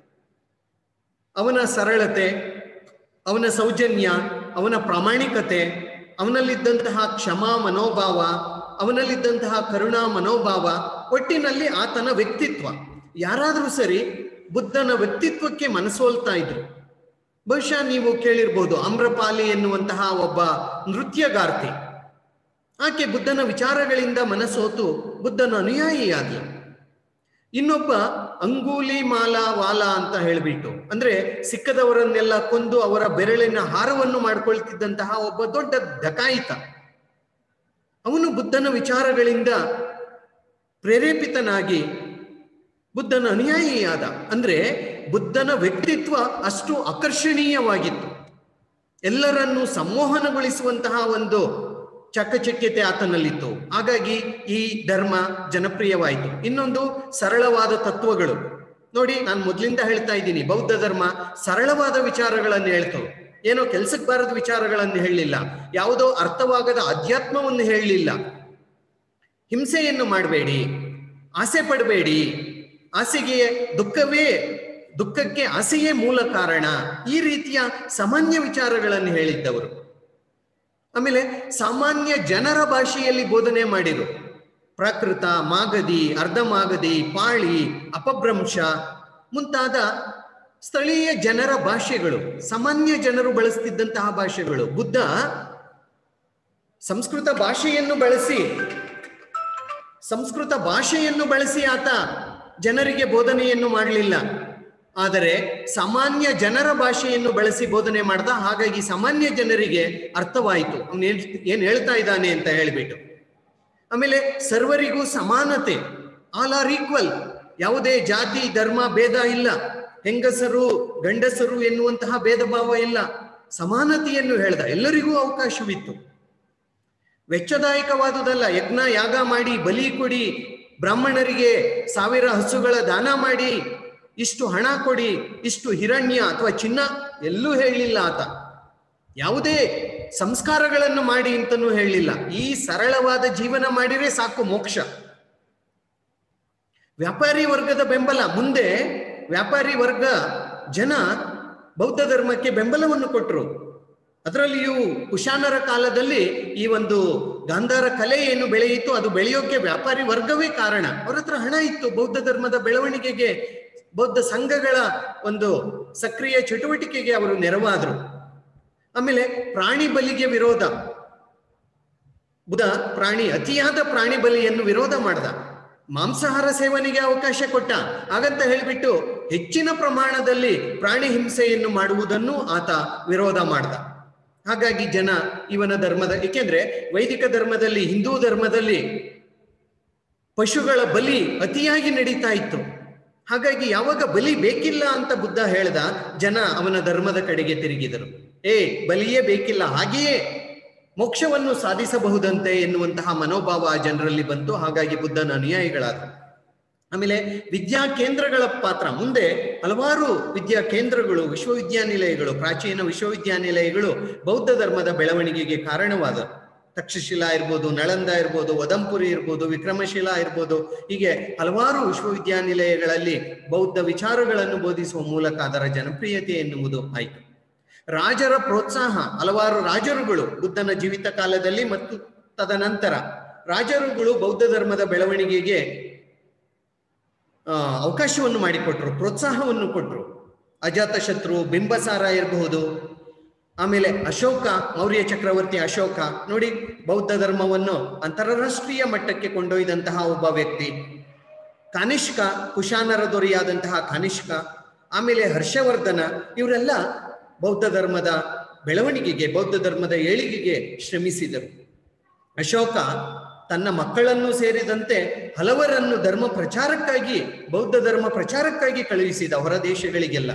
ಅವನ ಸರಳತೆ, ಅವನ ಸೌಜನ್ಯ, ಅವನ ಪ್ರಾಮಾಣಿಕತೆ, ಅವನಲ್ಲಿದ್ದಂತಹ ಕ್ಷಮಾ ಮನೋಭಾವ, ಅವನಲ್ಲಿದ್ದಂತಹ ಕರುಣಾ ಮನೋಭಾವ, ಒಟ್ಟಿನಲ್ಲಿ ಆತನ ವ್ಯಕ್ತಿತ್ವ. ಯಾರಾದರೂ ಸರಿ ಬುದ್ಧನ ವ್ಯಕ್ತಿತ್ವಕ್ಕೆ ಮನಸೋಲ್ತಾ ಇದ್ರು. ಬಹುಶಃ ನೀವು ಕೇಳಿರ್ಬೋದು, ಆಮ್ರಪಾಲಿ ಎನ್ನುವಂತಹ ಒಬ್ಬ ನೃತ್ಯಗಾರ್ತಿ, ಆಕೆ ಬುದ್ಧನ ವಿಚಾರಗಳಿಂದ ಮನಸೋತು ಬುದ್ಧನ ಅನುಯಾಯಿಯಾದ್ಲು. ಇನ್ನೊಬ್ಬ ಅಂಗೂಲಿ ಮಾಲಾ ವಾಲಾ ಅಂತ ಹೇಳಿಬಿಟ್ಟು, ಅಂದ್ರೆ ಸಿಕ್ಕದವರನ್ನೆಲ್ಲ ಕೊಂದು ಅವರ ಬೆರಳಿನ ಹಾರವನ್ನು ಮಾಡ್ಕೊಳ್ತಿದ್ದಂತಹ ಒಬ್ಬ ದೊಡ್ಡ ಡಕಾಯಿತ, ಅವನು ಬುದ್ಧನ ವಿಚಾರಗಳಿಂದ ಪ್ರೇರೇಪಿತನಾಗಿ ಬುದ್ಧನ ಅನುಯಾಯಿಯಾದ. ಅಂದ್ರೆ ಬುದ್ಧನ ವ್ಯಕ್ತಿತ್ವ ಅಷ್ಟು ಆಕರ್ಷಣೀಯವಾಗಿತ್ತು, ಎಲ್ಲರನ್ನೂ ಸಂಮೋಹನಗೊಳಿಸುವಂತಹ ಒಂದು ಚಕಚಕ್ಯತೆ ಆತನಲ್ಲಿತ್ತು. ಹಾಗಾಗಿ ಈ ಧರ್ಮ ಜನಪ್ರಿಯವಾಯಿತು. ಇನ್ನೊಂದು ಸರಳವಾದ ತತ್ವಗಳು. ನೋಡಿ, ನಾನು ಮೊದಲಿಂದ ಹೇಳ್ತಾ ಇದ್ದೀನಿ, ಬೌದ್ಧ ಧರ್ಮ ಸರಳವಾದ ವಿಚಾರಗಳನ್ನು ಹೇಳ್ತು. ಏನೋ ಕೆಲ್ಸಕ್ಕೆ ಬಾರದ ವಿಚಾರಗಳನ್ನು ಹೇಳಲಿಲ್ಲ, ಯಾವುದೋ ಅರ್ಥವಾಗದ ಅಧ್ಯಾತ್ಮವನ್ನು ಹೇಳಲಿಲ್ಲ. ಹಿಂಸೆಯನ್ನು ಮಾಡಬೇಡಿ, ಆಸೆ ಪಡಬೇಡಿ, ಆಸೆಗೆ ದುಃಖವೇ ದುಃಖಕ್ಕೆ ಆಸೆಯೇ ಮೂಲ ಕಾರಣ, ಈ ರೀತಿಯ ಸಾಮಾನ್ಯ ವಿಚಾರಗಳನ್ನು ಹೇಳಿದ್ದವರು. ಆಮೇಲೆ ಸಾಮಾನ್ಯ ಜನರ ಭಾಷೆಯಲ್ಲಿ ಬೋಧನೆ ಮಾಡಿರು. ಪ್ರಾಕೃತ, ಮಾಗಧಿ, ಅರ್ಧ ಮಾಗಧಿ, ಪಾಳಿ, ಅಪಭ್ರಂಶ ಮುಂತಾದ ಸ್ಥಳೀಯ ಜನರ ಭಾಷೆಗಳು, ಸಾಮಾನ್ಯ ಜನರು ಬಳಸ್ತಿದ್ದಂತಹ ಭಾಷೆಗಳು. ಬುದ್ಧ ಸಂಸ್ಕೃತ ಭಾಷೆಯನ್ನು ಬಳಸಿ ಸಂಸ್ಕೃತ ಭಾಷೆಯನ್ನು ಬಳಸಿ ಆತ ಜನರಿಗೆ ಬೋಧನೆಯನ್ನು ಮಾಡಲಿಲ್ಲ, ಆದರೆ ಸಾಮಾನ್ಯ ಜನರ ಭಾಷೆಯನ್ನು ಬಳಸಿ ಬೋಧನೆ ಮಾಡ್ದ. ಹಾಗಾಗಿ ಸಾಮಾನ್ಯ ಜನರಿಗೆ ಅರ್ಥವಾಯಿತು ಅವನು ಏನ್ ಹೇಳ್ತಾ ಇದ್ದಾನೆ ಅಂತ ಹೇಳಿಬಿಟ್ಟು. ಆಮೇಲೆ ಸರ್ವರಿಗೂ ಸಮಾನತೆ, ಆಲ್ ಆರ್ ಈಕ್ವಲ್, ಯಾವುದೇ ಜಾತಿ ಧರ್ಮ ಭೇದ ಇಲ್ಲ, ಹೆಂಗಸರು ಗಂಡಸರು ಎನ್ನುವಂತಹ ಭೇದ ಭಾವ ಇಲ್ಲ, ಸಮಾನತೆಯನ್ನು ಹೇಳ್ದ. ಎಲ್ಲರಿಗೂ ಅವಕಾಶವಿತ್ತು. ವೆಚ್ಚದಾಯಕವಾದುದಲ್ಲ, ಯಜ್ಞ ಯಾಗ ಮಾಡಿ ಬಲಿ ಕೊಡಿ, ಬ್ರಾಹ್ಮಣರಿಗೆ ಸಾವಿರ ಹಸುಗಳ ದಾನ ಮಾಡಿ, ಇಷ್ಟು ಹಣ ಕೊಡಿ, ಇಷ್ಟು ಹಿರಣ್ಯ ಅಥವಾ ಚಿನ್ನ ಎಲ್ಲೂ ಹೇಳಲಿಲ್ಲ ಆತ. ಯಾವುದೇ ಸಂಸ್ಕಾರಗಳನ್ನು ಮಾಡಿ ಅಂತನೂ ಹೇಳಲಿಲ್ಲ. ಈ ಸರಳವಾದ ಜೀವನ ಮಾಡಿದ್ರೆ ಸಾಕು ಮೋಕ್ಷ. ವ್ಯಾಪಾರಿ ವರ್ಗದ ಬೆಂಬಲ, ಮುಂದೆ ವ್ಯಾಪಾರಿ ವರ್ಗ ಜನ ಬೌದ್ಧ ಧರ್ಮಕ್ಕೆ ಬೆಂಬಲವನ್ನು ಕೊಟ್ಟರು. ಅದರಲ್ಲಿಯೂ ಕುಶಾನರ ಕಾಲದಲ್ಲಿ ಈ ಒಂದು ಗಾಂಧಾರ ಕಲೆ ಏನು ಬೆಳೆಯಿತು ಅದು ಬೆಳೆಯೋಕೆ ವ್ಯಾಪಾರಿ ವರ್ಗವೇ ಕಾರಣ. ಅವ್ರ ಹತ್ರ ಹಣ ಇತ್ತು. ಬೌದ್ಧ ಧರ್ಮದ ಬೆಳವಣಿಗೆಗೆ, ಬೌದ್ಧ ಸಂಘಗಳ ಒಂದು ಸಕ್ರಿಯ ಚಟುವಟಿಕೆಗೆ ಅವರು ನೆರವಾದರು. ಆಮೇಲೆ ಪ್ರಾಣಿ ಬಲಿಗೆ ವಿರೋಧ, ಬುದ್ಧ ಪ್ರಾಣಿ ಅತಿಯಾದ ಪ್ರಾಣಿ ಬಲಿಯನ್ನು ವಿರೋಧ ಮಾಡ್ದ. ಮಾಂಸಾಹಾರ ಸೇವನೆಗೆ ಅವಕಾಶ ಕೊಟ್ಟ. ಹಾಗಂತ ಹೇಳಿಬಿಟ್ಟು ಹೆಚ್ಚಿನ ಪ್ರಮಾಣದಲ್ಲಿ ಪ್ರಾಣಿ ಹಿಂಸೆಯನ್ನು ಮಾಡುವುದನ್ನು ಆತ ವಿರೋಧ ಮಾಡ್ದ. ಹಾಗಾಗಿ ಜನ ಇವನ ಧರ್ಮದ, ಏಕೆಂದ್ರೆ ವೈದಿಕ ಧರ್ಮದಲ್ಲಿ, ಹಿಂದೂ ಧರ್ಮದಲ್ಲಿ ಪಶುಗಳ ಬಲಿ ಅತಿಯಾಗಿ ನಡೀತಾ ಇತ್ತು. ಹಾಗಾಗಿ ಯಾವಾಗ ಬಲಿ ಬೇಕಿಲ್ಲ ಅಂತ ಬುದ್ಧ ಹೇಳ್ದ, ಜನ ಅವನ ಧರ್ಮದ ಕಡೆಗೆ ತಿರುಗಿದರು. ಏ ಬಲಿಯೇ ಬೇಕಿಲ್ಲ, ಹಾಗೆಯೇ ಮೋಕ್ಷವನ್ನು ಸಾಧಿಸಬಹುದಂತೆ ಎನ್ನುವಂತಹ ಮನೋಭಾವ ಆ ಜನರಲ್ಲಿ ಬಂತು. ಹಾಗಾಗಿ ಬುದ್ಧನ ಅನುಯಾಯಿಗಳಾದರು. ಆಮೇಲೆ ವಿದ್ಯಾ ಕೇಂದ್ರಗಳ ಪಾತ್ರ, ಮುಂದೆ ಹಲವಾರು ವಿದ್ಯಾ ಕೇಂದ್ರಗಳು, ವಿಶ್ವವಿದ್ಯಾನಿಲಯಗಳು, ಪ್ರಾಚೀನ ವಿಶ್ವವಿದ್ಯಾನಿಲಯಗಳು ಬೌದ್ಧ ಧರ್ಮದ ಬೆಳವಣಿಗೆಗೆ ಕಾರಣವಾದವು. ತಕ್ಷಶಿಲಾ ಇರ್ಬೋದು, ನಳಂದ ಇರ್ಬೋದು, ವದಂಪುರಿ ಇರ್ಬೋದು, ವಿಕ್ರಮಶಿಲಾ ಇರ್ಬೋದು, ಹೀಗೆ ಹಲವಾರು ವಿಶ್ವವಿದ್ಯಾನಿಲಯಗಳಲ್ಲಿ ಬೌದ್ಧ ವಿಚಾರಗಳನ್ನು ಬೋಧಿಸುವ ಮೂಲಕ ಅದರ ಜನಪ್ರಿಯತೆ ಎನ್ನುವುದು ಆಯಿತು. ರಾಜರ ಪ್ರೋತ್ಸಾಹ, ಹಲವಾರು ರಾಜರುಗಳು ಬುದ್ಧನ ಜೀವಿತ ಕಾಲದಲ್ಲಿ ಮತ್ತು ತದನಂತರ ರಾಜರುಗಳು ಬೌದ್ಧ ಧರ್ಮದ ಬೆಳವಣಿಗೆಗೆ ಆ ಅವಕಾಶವನ್ನು ಮಾಡಿಕೊಟ್ರು, ಪ್ರೋತ್ಸಾಹವನ್ನು ಕೊಟ್ಟರು. ಅಜಾತಶತ್ರು, ಬಿಂಬಸಾರ ಇರಬಹುದು, ಆಮೇಲೆ ಅಶೋಕ, ಮೌರ್ಯ ಚಕ್ರವರ್ತಿ ಅಶೋಕ ನೋಡಿ ಬೌದ್ಧ ಧರ್ಮವನ್ನು ಅಂತಾರಾಷ್ಟ್ರೀಯ ಮಟ್ಟಕ್ಕೆ ಕೊಂಡೊಯ್ದಂತಹ ಒಬ್ಬ ವ್ಯಕ್ತಿ. ಕಾನಿಷ್ಕ, ಕುಶಾನರ ದೊರೆಯಾದಂತಹ ಕಾನಿಷ್ಕ, ಆಮೇಲೆ ಹರ್ಷವರ್ಧನ, ಇವರೆಲ್ಲ ಬೌದ್ಧ ಧರ್ಮದ ಬೆಳವಣಿಗೆಗೆ, ಬೌದ್ಧ ಧರ್ಮದ ಏಳಿಗೆಗೆ ಶ್ರಮಿಸಿದರು. ಅಶೋಕ ತನ್ನ ಮಕ್ಕಳನ್ನು ಸೇರಿದಂತೆ ಹಲವರನ್ನು ಧರ್ಮ ಪ್ರಚಾರಕ್ಕಾಗಿ, ಬೌದ್ಧ ಧರ್ಮ ಪ್ರಚಾರಕ್ಕಾಗಿ ಕಳುಹಿಸಿದ ಹೊರ ದೇಶಗಳಿಗೆಲ್ಲ.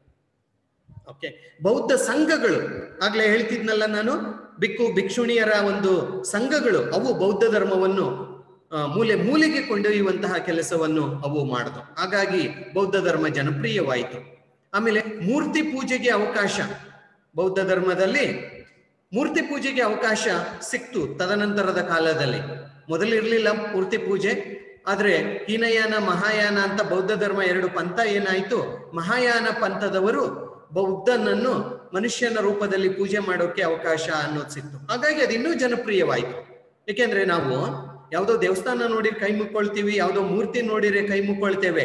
ಓಕೆ, ಬೌದ್ಧ ಸಂಘಗಳು, ಆಗ್ಲೇ ಹೇಳ್ತಿದ್ನಲ್ಲ ನಾನು, ಬಿಕ್ಕು ಭಿಕ್ಷುಣಿಯರ ಒಂದು ಸಂಘಗಳು, ಅವು ಬೌದ್ಧ ಧರ್ಮವನ್ನು ಮೂಲೆ ಮೂಲೆಗೆ ಕೊಂಡೊಯ್ಯುವಂತಹ ಕೆಲಸವನ್ನು ಅವು ಮಾಡಿದವು. ಹಾಗಾಗಿ ಬೌದ್ಧ ಧರ್ಮ ಜನಪ್ರಿಯವಾಯಿತು. ಆಮೇಲೆ ಮೂರ್ತಿ ಪೂಜೆಗೆ ಅವಕಾಶ, ಬೌದ್ಧ ಧರ್ಮದಲ್ಲಿ ಮೂರ್ತಿ ಪೂಜೆಗೆ ಅವಕಾಶ ಸಿಕ್ತು ತದನಂತರದ ಕಾಲದಲ್ಲಿ. ಮೊದಲಿರ್ಲಿಲ್ಲ ಮೂರ್ತಿ ಪೂಜೆ, ಆದ್ರೆ ಹೀನಯಾನ ಮಹಾಯಾನ ಅಂತ ಬೌದ್ಧ ಧರ್ಮ ಎರಡು ಪಂಥ ಏನಾಯ್ತು, ಮಹಾಯಾನ ಪಂಥದವರು ಬೌದ್ಧನನ್ನು ಮನುಷ್ಯನ ರೂಪದಲ್ಲಿ ಪೂಜೆ ಮಾಡೋಕೆ ಅವಕಾಶ ಅನ್ನೋದು ಸಿಕ್ತು. ಹಾಗಾಗಿ ಅದು ಇನ್ನೂ ಜನಪ್ರಿಯವಾಯಿತು. ಏಕೆಂದ್ರೆ ನಾವು ಯಾವುದೋ ದೇವಸ್ಥಾನ ನೋಡಿದ್ರೆ ಕೈ ಮುಕ್ಕೊಳ್ತೀವಿ, ಯಾವುದೋ ಮೂರ್ತಿ ನೋಡಿದ್ರೆ ಕೈ ಮುಕ್ಕೊಳ್ತೇವೆ.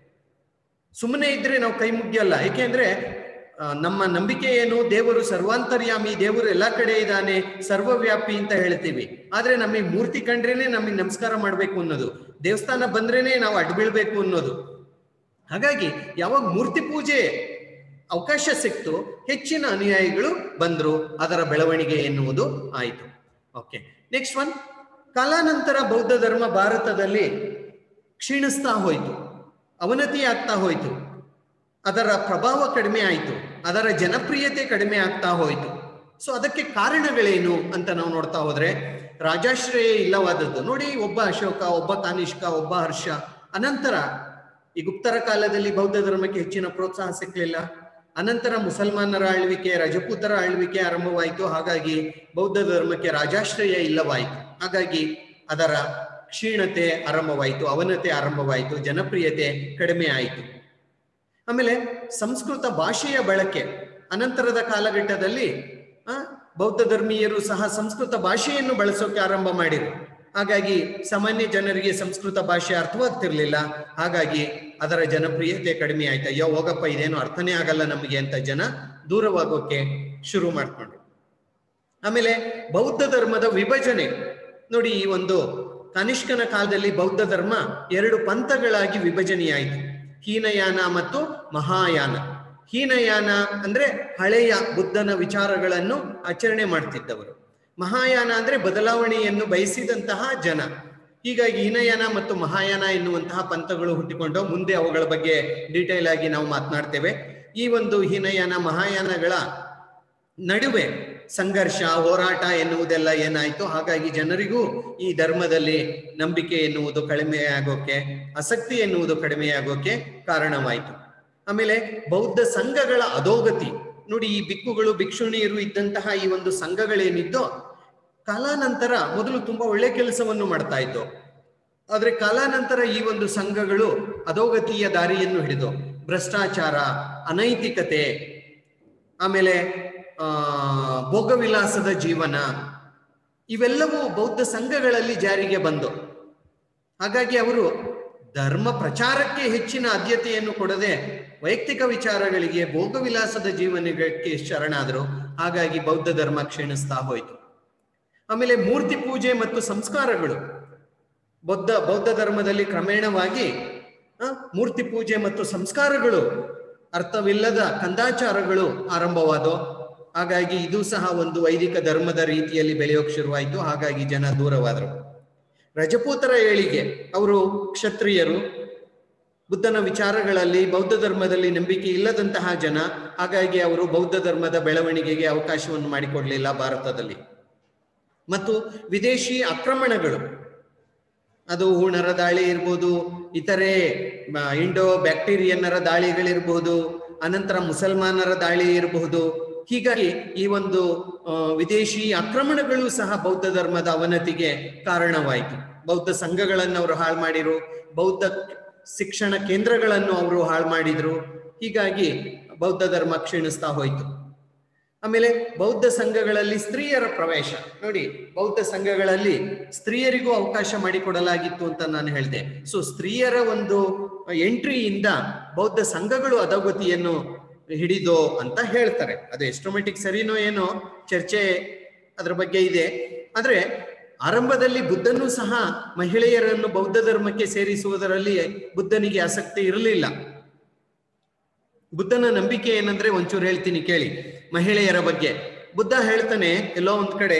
ಸುಮ್ಮನೆ ಇದ್ರೆ ನಾವು ಕೈ ಮುಗಿಯಲ್ಲ. ಏಕೆಂದ್ರೆ ನಮ್ಮ ನಂಬಿಕೆ ಏನು, ದೇವರು ಸರ್ವಾಂತರ್ಯಾಮಿ, ದೇವರು ಎಲ್ಲಾ ಕಡೆ ಇದ್ದಾನೆ, ಸರ್ವವ್ಯಾಪಿ ಅಂತ ಹೇಳ್ತೀವಿ. ಆದ್ರೆ ನಮಗೆ ಮೂರ್ತಿ ಕಂಡ್ರೇನೆ ನಮಗೆ ನಮಸ್ಕಾರ ಮಾಡ್ಬೇಕು ಅನ್ನೋದು, ದೇವಸ್ಥಾನ ಬಂದ್ರೇನೆ ನಾವು ಅಡ್ಬೀಳ್ಬೇಕು ಅನ್ನೋದು. ಹಾಗಾಗಿ ಯಾವಾಗ ಮೂರ್ತಿ ಪೂಜೆ ಅವಕಾಶ ಸಿಕ್ತು, ಹೆಚ್ಚಿನ ಅನುಯಾಯಿಗಳು ಬಂದ್ರು, ಅದರ ಬೆಳವಣಿಗೆ ಎನ್ನುವುದು ಆಯಿತು. ಓಕೆ, ನೆಕ್ಸ್ಟ್ ಒನ್, ಕಾಲಾನಂತರ ಬೌದ್ಧ ಧರ್ಮ ಭಾರತದಲ್ಲಿ ಕ್ಷೀಣಿಸ್ತಾ ಹೋಯಿತು, ಅವನತಿ ಆಗ್ತಾ ಹೋಯಿತು, ಅದರ ಪ್ರಭಾವ ಕಡಿಮೆ ಆಯಿತು, ಅದರ ಜನಪ್ರಿಯತೆ ಕಡಿಮೆ ಆಗ್ತಾ ಹೋಯಿತು. ಸೊ ಅದಕ್ಕೆ ಕಾರಣಗಳೇನು ಅಂತ ನಾವು ನೋಡ್ತಾ ಹೋದ್ರೆ, ರಾಜಾಶ್ರಯ ಇಲ್ಲವಾದದ್ದು ನೋಡಿ. ಒಬ್ಬ ಅಶೋಕ, ಒಬ್ಬ ಕಾನಿಷ್ಕ, ಒಬ್ಬ ಹರ್ಷ, ಅನಂತರ ಈ ಗುಪ್ತರ ಕಾಲದಲ್ಲಿ ಬೌದ್ಧ ಧರ್ಮಕ್ಕೆ ಹೆಚ್ಚಿನ ಪ್ರೋತ್ಸಾಹ ಸಿಕ್ಕಲಿಲ್ಲ. ಅನಂತರ ಮುಸಲ್ಮಾನರ ಆಳ್ವಿಕೆ, ರಜಪೂತರ ಆಳ್ವಿಕೆ ಆರಂಭವಾಯಿತು. ಹಾಗಾಗಿ ಬೌದ್ಧ ಧರ್ಮಕ್ಕೆ ರಾಜಾಶ್ರಯ ಇಲ್ಲವಾಯಿತು. ಹಾಗಾಗಿ ಅದರ ಕ್ಷೀಣತೆ ಆರಂಭವಾಯಿತು, ಅವನತೆ ಆರಂಭವಾಯಿತು, ಜನಪ್ರಿಯತೆ ಕಡಿಮೆ ಆಯಿತು. ಆಮೇಲೆ ಸಂಸ್ಕೃತ ಭಾಷೆಯ ಬಳಕೆ, ಅನಂತರದ ಕಾಲಘಟ್ಟದಲ್ಲಿ ಆ ಬೌದ್ಧ ಧರ್ಮೀಯರು ಸಹ ಸಂಸ್ಕೃತ ಭಾಷೆಯನ್ನು ಬಳಸೋಕೆ ಆರಂಭ ಮಾಡಿದರು. ಹಾಗಾಗಿ ಸಾಮಾನ್ಯ ಜನರಿಗೆ ಸಂಸ್ಕೃತ ಭಾಷೆ ಅರ್ಥವಾಗ್ತಿರ್ಲಿಲ್ಲ. ಹಾಗಾಗಿ ಅದರ ಜನಪ್ರಿಯತೆ ಕಡಿಮೆ ಆಯ್ತು. ಅಯ್ಯೋ ಹೋಗಪ್ಪ, ಇದೇನು ಅರ್ಥನೇ ಆಗಲ್ಲ ನಮಗೆ ಅಂತ ಜನ ದೂರವಾಗೋಕೆ ಶುರು ಮಾಡ್ಕೊಂಡ್ರು. ಆಮೇಲೆ ಬೌದ್ಧ ಧರ್ಮದ ವಿಭಜನೆ ನೋಡಿ, ಈ ಒಂದು ಕನಿಷ್ಕನ ಕಾಲದಲ್ಲಿ ಬೌದ್ಧ ಧರ್ಮ ಎರಡು ಪಂಥಗಳಾಗಿ ವಿಭಜನೆಯಾಯಿತು, ಹೀನಯಾನ ಮತ್ತು ಮಹಾಯಾನ. ಹೀನಯಾನ ಅಂದ್ರೆ ಹಳೆಯ ಬುದ್ಧನ ವಿಚಾರಗಳನ್ನು ಆಚರಣೆ ಮಾಡ್ತಿದ್ದವರು. ಮಹಾಯಾನ ಅಂದ್ರೆ ಬದಲಾವಣೆಯನ್ನು ಬಯಸಿದಂತಹ ಜನ. ಹೀಗಾಗಿ ಹೀನಯಾನ ಮತ್ತು ಮಹಾಯಾನ ಎನ್ನುವಂತಹ ಪಂಥಗಳು ಹುಟ್ಟಿಕೊಂಡು, ಮುಂದೆ ಅವುಗಳ ಬಗ್ಗೆ ಡೀಟೇಲ್ ಆಗಿ ನಾವು ಮಾತನಾಡ್ತೇವೆ. ಈ ಒಂದು ಹೀನಯಾನ ಮಹಾಯಾನಗಳ ನಡುವೆ ಸಂಘರ್ಷ, ಹೋರಾಟ ಎನ್ನುವುದೆಲ್ಲ ಏನಾಯ್ತು. ಹಾಗಾಗಿ ಜನರಿಗೂ ಈ ಧರ್ಮದಲ್ಲಿ ನಂಬಿಕೆ ಎನ್ನುವುದು ಕಡಿಮೆ ಆಗೋಕೆ, ಆಸಕ್ತಿ ಎನ್ನುವುದು ಕಡಿಮೆ ಆಗೋಕೆ ಕಾರಣವಾಯಿತು. ಆಮೇಲೆ ಬೌದ್ಧ ಸಂಘಗಳ ಅಧೋಗತಿ ನೋಡಿ, ಈ ಬಿಕ್ಕುಗಳು ಭಿಕ್ಷುಣಿಯರು ಇದ್ದಂತಹ ಈ ಒಂದು ಸಂಘಗಳೇನಿದ್ದೋ ಕಾಲಾನಂತರ ಮೊದಲು ತುಂಬಾ ಒಳ್ಳೆ ಕೆಲಸವನ್ನು ಮಾಡ್ತಾ ಇದ್ದು, ಆದ್ರೆ ಕಾಲಾನಂತರ ಈ ಒಂದು ಸಂಘಗಳು ಅಧೋಗತಿಯ ದಾರಿಯನ್ನು ಹಿಡಿದು ಭ್ರಷ್ಟಾಚಾರ, ಅನೈತಿಕತೆ, ಆಮೇಲೆ ಆ ಭೋಗವಿಲಾಸದ ಜೀವನ, ಇವೆಲ್ಲವೂ ಬೌದ್ಧ ಸಂಘಗಳಲ್ಲಿ ಜಾರಿಗೆ ಬಂದು, ಹಾಗಾಗಿ ಅವರು ಧರ್ಮ ಪ್ರಚಾರಕ್ಕೆ ಹೆಚ್ಚಿನ ಆದ್ಯತೆಯನ್ನು ಕೊಡದೆ ವೈಯಕ್ತಿಕ ವಿಚಾರಗಳಿಗೆ, ಭೋಗವಿಲಾಸದ ಜೀವನಕ್ಕೆ ಶರಣಾದರು. ಹಾಗಾಗಿ ಬೌದ್ಧ ಧರ್ಮ ಕ್ಷೀಣಿಸ್ತಾ ಹೋಯಿತು. ಆಮೇಲೆ ಮೂರ್ತಿ ಪೂಜೆ ಮತ್ತು ಸಂಸ್ಕಾರಗಳು ಬೌದ್ಧ ಬೌದ್ಧ ಧರ್ಮದಲ್ಲಿ ಕ್ರಮೇಣವಾಗಿ ಮೂರ್ತಿ ಪೂಜೆ ಮತ್ತು ಸಂಸ್ಕಾರಗಳು, ಅರ್ಥವಿಲ್ಲದ ಕಂದಾಚಾರಗಳು ಆರಂಭವಾದವು. ಹಾಗಾಗಿ ಇದು ಸಹ ಒಂದು ವೈದಿಕ ಧರ್ಮದ ರೀತಿಯಲ್ಲಿ ಬೆಳೆಯೋಕೆ ಶುರುವಾಯಿತು. ಹಾಗಾಗಿ ಜನ ದೂರವಾದರು. ರಜಪೂತರ ಏಳಿಗೆ, ಅವರು ಕ್ಷತ್ರಿಯರು, ಬುದ್ಧನ ವಿಚಾರಗಳಲ್ಲಿ ಬೌದ್ಧ ಧರ್ಮದಲ್ಲಿ ನಂಬಿಕೆ ಇಲ್ಲದಂತಹ ಜನ. ಹಾಗಾಗಿ ಅವರು ಬೌದ್ಧ ಧರ್ಮದ ಬೆಳವಣಿಗೆಗೆ ಅವಕಾಶವನ್ನು ಮಾಡಿಕೊಡ್ಲಿಲ್ಲ ಭಾರತದಲ್ಲಿ. ಮತ್ತು ವಿದೇಶಿ ಆಕ್ರಮಣಗಳು, ಅದು ಹೂಣರ ದಾಳಿ ಇರ್ಬೋದು, ಇತರೆ ಇಂಡೋ ಬ್ಯಾಕ್ಟೀರಿಯನ್ನರ ದಾಳಿಗಳಿರ್ಬಹುದು, ಅನಂತರ ಮುಸಲ್ಮಾನರ ದಾಳಿ ಇರಬಹುದು. ಹೀಗಾಗಿ ಈ ಒಂದು ವಿದೇಶಿ ಆಕ್ರಮಣಗಳು ಸಹ ಬೌದ್ಧ ಧರ್ಮದ ಅವನತಿಗೆ ಕಾರಣವಾಯಿತು. ಬೌದ್ಧ ಸಂಘಗಳನ್ನು ಅವರು ಹಾಳು ಮಾಡಿರು, ಬೌದ್ಧ ಶಿಕ್ಷಣ ಕೇಂದ್ರಗಳನ್ನು ಅವರು ಹಾಳು ಮಾಡಿದ್ರು. ಹೀಗಾಗಿ ಬೌದ್ಧ ಧರ್ಮ ಕ್ಷೀಣಿಸ್ತಾ ಹೋಯಿತು. ಆಮೇಲೆ ಬೌದ್ಧ ಸಂಘಗಳಲ್ಲಿ ಸ್ತ್ರೀಯರ ಪ್ರವೇಶ ನೋಡಿ, ಬೌದ್ಧ ಸಂಘಗಳಲ್ಲಿ ಸ್ತ್ರೀಯರಿಗೂ ಅವಕಾಶ ಮಾಡಿಕೊಡಲಾಗಿತ್ತು ಅಂತ ನಾನು ಹೇಳಿದೆ. ಸೊ ಸ್ತ್ರೀಯರ ಒಂದು ಎಂಟ್ರಿಯಿಂದ ಬೌದ್ಧ ಸಂಘಗಳು ಅಧೋಗತಿಯನ್ನು ಹಿಡಿದೋ ಅಂತ ಹೇಳ್ತಾರೆ. ಅದು ಎಷ್ಟು ಮಟ್ಟಿಗೆ ಸರಿನೋ ಏನೋ ಚರ್ಚೆ ಅದ್ರ ಬಗ್ಗೆ ಇದೆ. ಆದ್ರೆ ಆರಂಭದಲ್ಲಿ ಬುದ್ಧನೂ ಸಹ ಮಹಿಳೆಯರನ್ನು ಬೌದ್ಧ ಧರ್ಮಕ್ಕೆ ಸೇರಿಸುವುದರಲ್ಲಿ ಬುದ್ಧನಿಗೆ ಆಸಕ್ತಿ ಇರಲಿಲ್ಲ. ಬುದ್ಧನ ನಂಬಿಕೆ ಏನಂದ್ರೆ, ಒಂಚೂರು ಹೇಳ್ತೀನಿ ಕೇಳಿ ಮಹಿಳೆಯರ ಬಗ್ಗೆ. ಬುದ್ಧ ಹೇಳ್ತಾನೆ ಎಲ್ಲೋ ಒಂದ್ ಕಡೆ,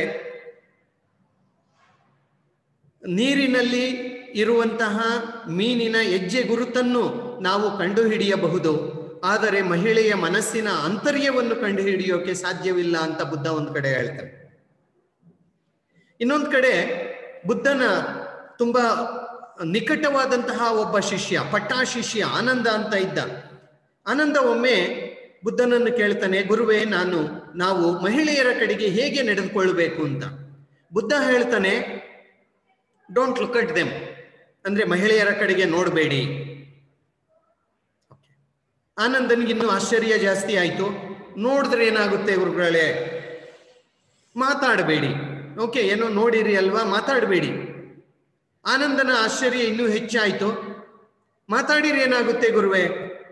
ನೀರಿನಲ್ಲಿ ಇರುವಂತಹ ಮೀನಿನ ಹೆಜ್ಜೆ ಗುರುತನ್ನು ನಾವು ಕಂಡುಹಿಡಿಯಬಹುದು, ಆದರೆ ಮಹಿಳೆಯ ಮನಸ್ಸಿನ ಆಂತರ್ಯವನ್ನು ಕಂಡುಹಿಡಿಯೋಕೆ ಸಾಧ್ಯವಿಲ್ಲ ಅಂತ ಬುದ್ಧ ಒಂದ್ ಕಡೆ ಹೇಳ್ತಾರೆ. ಇನ್ನೊಂದ್ ಕಡೆ ಬುದ್ಧನ ತುಂಬಾ ನಿಕಟವಾದಂತಹ ಒಬ್ಬ ಶಿಷ್ಯ, ಪಟ್ಟಾ ಶಿಷ್ಯ ಆನಂದ ಅಂತ ಇದ್ದ. ಆನಂದ ಒಮ್ಮೆ ಬುದ್ಧನನ್ನು ಕೇಳ್ತಾನೆ, ಗುರುವೇ, ನಾನು ನಾವು ಮಹಿಳೆಯರ ಕಡೆಗೆ ಹೇಗೆ ನಡೆದುಕೊಳ್ಬೇಕು ಅಂತ. ಬುದ್ಧ ಹೇಳ್ತಾನೆ, ಡೋಂಟ್ ಲುಕ್ ಅಟ್ ದೆಮ್, ಅಂದ್ರೆ ಮಹಿಳೆಯರ ಕಡೆಗೆ ನೋಡಬೇಡಿ. ಆನಂದನಿಗೆ ಇನ್ನೂ ಆಶ್ಚರ್ಯ ಜಾಸ್ತಿ ಆಯ್ತು. ನೋಡಿದ್ರೆ ಏನಾಗುತ್ತೆ ಗುರುಗಳೇ, ಮಾತಾಡಬೇಡಿ. ಓಕೆ, ಏನೋ ನೋಡಿರಿ ಅಲ್ವಾ, ಮಾತಾಡಬೇಡಿ. ಆನಂದನ ಆಶ್ಚರ್ಯ ಇನ್ನೂ ಹೆಚ್ಚಾಯ್ತು. ಮಾತಾಡಿರಿ ಏನಾಗುತ್ತೆ ಗುರುವೇ?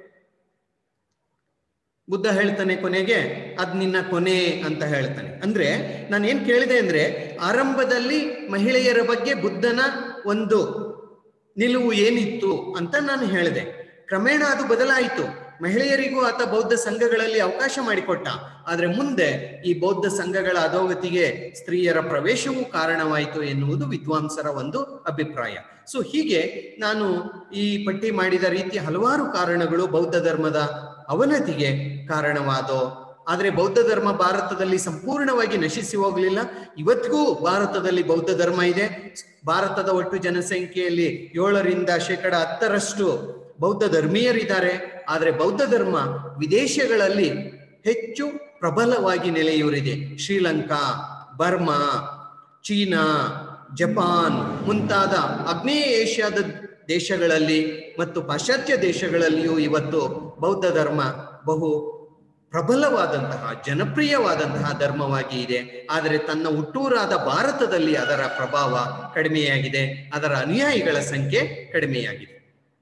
ಬುದ್ಧ ಹೇಳ್ತಾನೆ ಕೊನೆಗೆ, ಅದ್ ನಿನ್ನ ಕೊನೆ ಅಂತ ಹೇಳ್ತಾನೆ. ಅಂದ್ರೆ ನಾನು ಏನ್ ಕೇಳಿದೆ ಅಂದ್ರೆ, ಆರಂಭದಲ್ಲಿ ಮಹಿಳೆಯರ ಬಗ್ಗೆ ಬುದ್ಧನ ಒಂದು ನಿಲುವು ಏನಿತ್ತು ಅಂತ ನಾನು ಹೇಳಿದೆ. ಕ್ರಮೇಣ ಅದು ಬದಲಾಯಿತು. ಮಹಿಳೆಯರಿಗೂ ಆತ ಬೌದ್ಧ ಸಂಘಗಳಲ್ಲಿ ಅವಕಾಶ ಮಾಡಿಕೊಟ್ಟ. ಆದ್ರೆ ಮುಂದೆ ಈ ಬೌದ್ಧ ಸಂಘಗಳ ಅಧೋಗತಿಗೆ ಸ್ತ್ರೀಯರ ಪ್ರವೇಶವೂ ಕಾರಣವಾಯಿತು ಎನ್ನುವುದು ವಿದ್ವಾಂಸರ ಒಂದು ಅಭಿಪ್ರಾಯ. ಸೊ ಹೀಗೆ ನಾನು ಈ ಪಟ್ಟಿ ಮಾಡಿದ ರೀತಿಯ ಹಲವಾರು ಕಾರಣಗಳು ಬೌದ್ಧ ಧರ್ಮದ ಅವನತಿಗೆ ಕಾರಣವಾದೋ. ಆದ್ರೆ ಬೌದ್ಧ ಧರ್ಮ ಭಾರತದಲ್ಲಿ ಸಂಪೂರ್ಣವಾಗಿ ನಶಿಸಿ ಹೋಗಲಿಲ್ಲ. ಇವತ್ತಿಗೂ ಭಾರತದಲ್ಲಿ ಬೌದ್ಧ ಧರ್ಮ ಇದೆ. ಭಾರತದ ಒಟ್ಟು ಜನಸಂಖ್ಯೆಯಲ್ಲಿ ಏಳರಿಂದ ಶೇಕಡ ಹತ್ತರಷ್ಟು ಬೌದ್ಧ ಧರ್ಮೀಯರಿದ್ದಾರೆ. ಆದರೆ ಬೌದ್ಧ ಧರ್ಮ ವಿದೇಶಗಳಲ್ಲಿ ಹೆಚ್ಚು ಪ್ರಬಲವಾಗಿ ನೆಲೆಯೂರಿದೆ. ಶ್ರೀಲಂಕಾ, ಬರ್ಮಾ, ಚೀನಾ, ಜಪಾನ್ ಮುಂತಾದ ಆಗ್ನೇಯ ಏಷ್ಯಾದ ದೇಶಗಳಲ್ಲಿ ಮತ್ತು ಪಾಶ್ಚಾತ್ಯ ದೇಶಗಳಲ್ಲಿಯೂ ಇವತ್ತು ಬೌದ್ಧ ಧರ್ಮ ಬಹು ಪ್ರಬಲವಾದಂತಹ ಜನಪ್ರಿಯವಾದಂತಹ ಧರ್ಮವಾಗಿ ಇದೆ. ಆದರೆ ತನ್ನ ಹುಟ್ಟೂರಾದ ಭಾರತದಲ್ಲಿ ಅದರ ಪ್ರಭಾವ ಕಡಿಮೆಯಾಗಿದೆ, ಅದರ ಅನುಯಾಯಿಗಳ ಸಂಖ್ಯೆ ಕಡಿಮೆಯಾಗಿದೆ.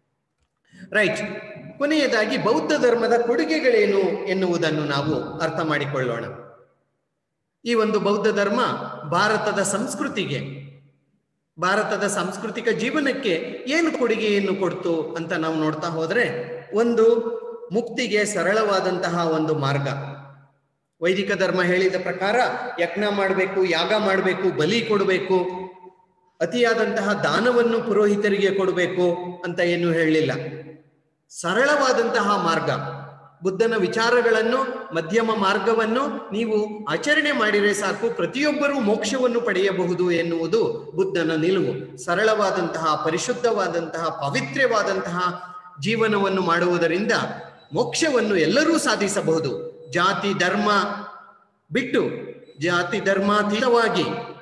ರೈಟ್. ಕೊನೆಯದಾಗಿ ಬೌದ್ಧ ಧರ್ಮದ ಕೊಡುಗೆಗಳೇನು ಎನ್ನುವುದನ್ನು ನಾವು ಅರ್ಥ ಮಾಡಿಕೊಳ್ಳೋಣ. ಈ ಒಂದು ಬೌದ್ಧ ಧರ್ಮ ಭಾರತದ ಸಂಸ್ಕೃತಿಗೆ, ಭಾರತದ ಸಾಂಸ್ಕೃತಿಕ ಜೀವನಕ್ಕೆ ಏನು ಕೊಡುಗೆಯನ್ನು ಕೊಡ್ತು ಅಂತ ನಾವು ನೋಡ್ತಾ ಹೋದ್ರೆ, ಒಂದು ಮುಕ್ತಿಗೆ ಸರಳವಾದಂತಹ ಒಂದು ಮಾರ್ಗ. ವೈದಿಕ ಧರ್ಮ ಹೇಳಿದ ಪ್ರಕಾರ ಯಜ್ಞ ಮಾಡಬೇಕು, ಯಾಗ ಮಾಡಬೇಕು, ಬಲಿ ಕೊಡಬೇಕು, ಅತಿಯಾದಂತಹ ದಾನವನ್ನು ಪುರೋಹಿತರಿಗೆ ಕೊಡಬೇಕು ಅಂತ ಏನು ಹೇಳಲಿಲ್ಲ. ಸರಳವಾದಂತಹ ಮಾರ್ಗ, ಬುದ್ಧನ ವಿಚಾರಗಳನ್ನು, ಮಧ್ಯಮ ಮಾರ್ಗವನ್ನು ನೀವು ಆಚರಣೆ ಮಾಡಿದರೆ ಸಾಕು, ಪ್ರತಿಯೊಬ್ಬರೂ ಮೋಕ್ಷವನ್ನು ಪಡೆಯಬಹುದು ಎನ್ನುವುದು ಬುದ್ಧನ ನಿಲುವು. ಸರಳವಾದಂತಹ, ಪರಿಶುದ್ಧವಾದಂತಹ, ಪವಿತ್ರವಾದಂತಹ ಜೀವನವನ್ನು ಮಾಡುವುದರಿಂದ ಮೋಕ್ಷವನ್ನು ಎಲ್ಲರೂ ಸಾಧಿಸಬಹುದು. ಜಾತಿ ಧರ್ಮ ಬಿಟ್ಟು, ಜಾತಿ ಧರ್ಮಾತೀತವಾಗಿ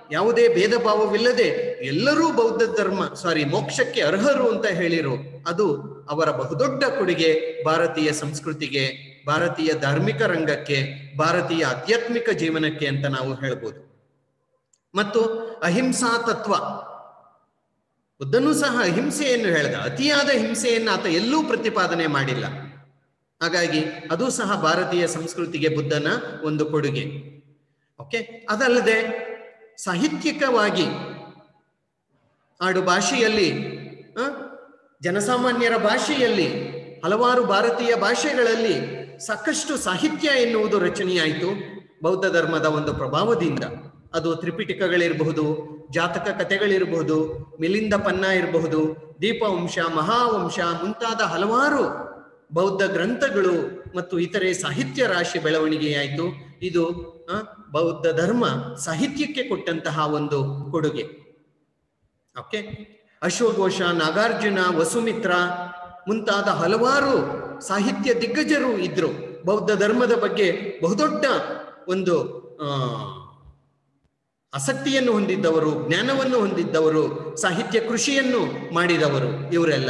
ಯಾವುದೇ ಭೇದ ಭಾವವಿಲ್ಲದೆ ಎಲ್ಲರೂ ಬೌದ್ಧ ಧರ್ಮ ಸಾರಿ ಮೋಕ್ಷಕ್ಕೆ ಅರ್ಹರು ಅಂತ ಹೇಳಿರು. ಅದು ಅವರ ಬಹುದೊಡ್ಡ ಕೊಡುಗೆ ಭಾರತೀಯ ಸಂಸ್ಕೃತಿಗೆ, ಭಾರತೀಯ ಧಾರ್ಮಿಕ ರಂಗಕ್ಕೆ, ಭಾರತೀಯ ಆಧ್ಯಾತ್ಮಿಕ ಜೀವನಕ್ಕೆ ಅಂತ ನಾವು ಹೇಳ್ಬೋದು. ಮತ್ತು ಅಹಿಂಸಾ ತತ್ವ, ಬುದ್ಧನೂ ಸಹ ಅಹಿಂಸೆಯನ್ನು ಹೇಳಿದ. ಅತಿಯಾದ ಹಿಂಸೆಯನ್ನು ಆತ ಎಲ್ಲೂ ಪ್ರತಿಪಾದನೆ ಮಾಡಿಲ್ಲ. ಹಾಗಾಗಿ ಅದು ಸಹ ಭಾರತೀಯ ಸಂಸ್ಕೃತಿಗೆ ಬುದ್ಧನ ಒಂದು ಕೊಡುಗೆ. ಓಕೆ, ಅದಲ್ಲದೆ ಸಾಹಿತ್ಯಿಕವಾಗಿ ಆಡು ಭಾಷೆಯಲ್ಲಿ, ಜನಸಾಮಾನ್ಯರ ಭಾಷೆಯಲ್ಲಿ, ಹಲವಾರು ಭಾರತೀಯ ಭಾಷೆಗಳಲ್ಲಿ ಸಾಕಷ್ಟು ಸಾಹಿತ್ಯ ಎನ್ನುವುದು ರಚನೆಯಾಯಿತು ಬೌದ್ಧ ಧರ್ಮದ ಒಂದು ಪ್ರಭಾವದಿಂದ. ಅದು ತ್ರಿಪಿಟಕಗಳಿರಬಹುದು, ಜಾತಕ ಕಥೆಗಳಿರಬಹುದು, ಮಿಲಿಂದ ಪನ್ನ ಇರಬಹುದು, ದೀಪವಂಶ, ಮಹಾವಂಶ ಮುಂತಾದ ಹಲವಾರು ಬೌದ್ಧ ಗ್ರಂಥಗಳು ಮತ್ತು ಇತರೆ ಸಾಹಿತ್ಯ ರಾಶಿ ಬೆಳವಣಿಗೆಯಾಯಿತು. ಇದು ಬೌದ್ಧ ಧರ್ಮ ಸಾಹಿತ್ಯಕ್ಕೆ ಕೊಟ್ಟಂತಹ ಒಂದು ಕೊಡುಗೆ. ಓಕೆ, ಅಶ್ವಘೋಷ, ನಾಗಾರ್ಜುನ, ವಸುಮಿತ್ರ ಮುಂತಾದ ಹಲವಾರು ಸಾಹಿತ್ಯ ದಿಗ್ಗಜರು ಇದ್ರು. ಬೌದ್ಧ ಧರ್ಮದ ಬಗ್ಗೆ ಬಹುದೊಡ್ಡ ಒಂದು ಆ ಆಸಕ್ತಿಯನ್ನು ಹೊಂದಿದ್ದವರು, ಜ್ಞಾನವನ್ನು ಹೊಂದಿದ್ದವರು, ಸಾಹಿತ್ಯ ಕೃಷಿಯನ್ನು ಮಾಡಿದವರು ಇವರೆಲ್ಲ.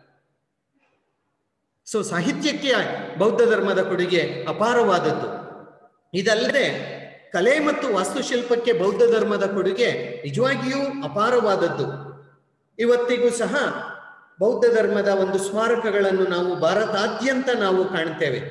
ಸೊ ಸಾಹಿತ್ಯಕ್ಕೆ ಬೌದ್ಧ ಧರ್ಮದ ಕೊಡುಗೆ ಅಪಾರವಾದದ್ದು. ಇದಲ್ಲದೆ ಕಲೆ ಮತ್ತು ವಾಸ್ತುಶಿಲ್ಪಕ್ಕೆ ಬೌದ್ಧ ಧರ್ಮದ ಕೊಡುಗೆ ನಿಜವಾಗಿಯೂ ಅಪಾರವಾದದ್ದು. ಇವತ್ತಿಗೂ ಸಹ ಬೌದ್ಧ ಧರ್ಮದ ಒಂದು ಸ್ಮಾರಕಗಳನ್ನು ನಾವು ಭಾರತಾದ್ಯಂತ ನಾವು ಕಾಣ್ತೇವೆ.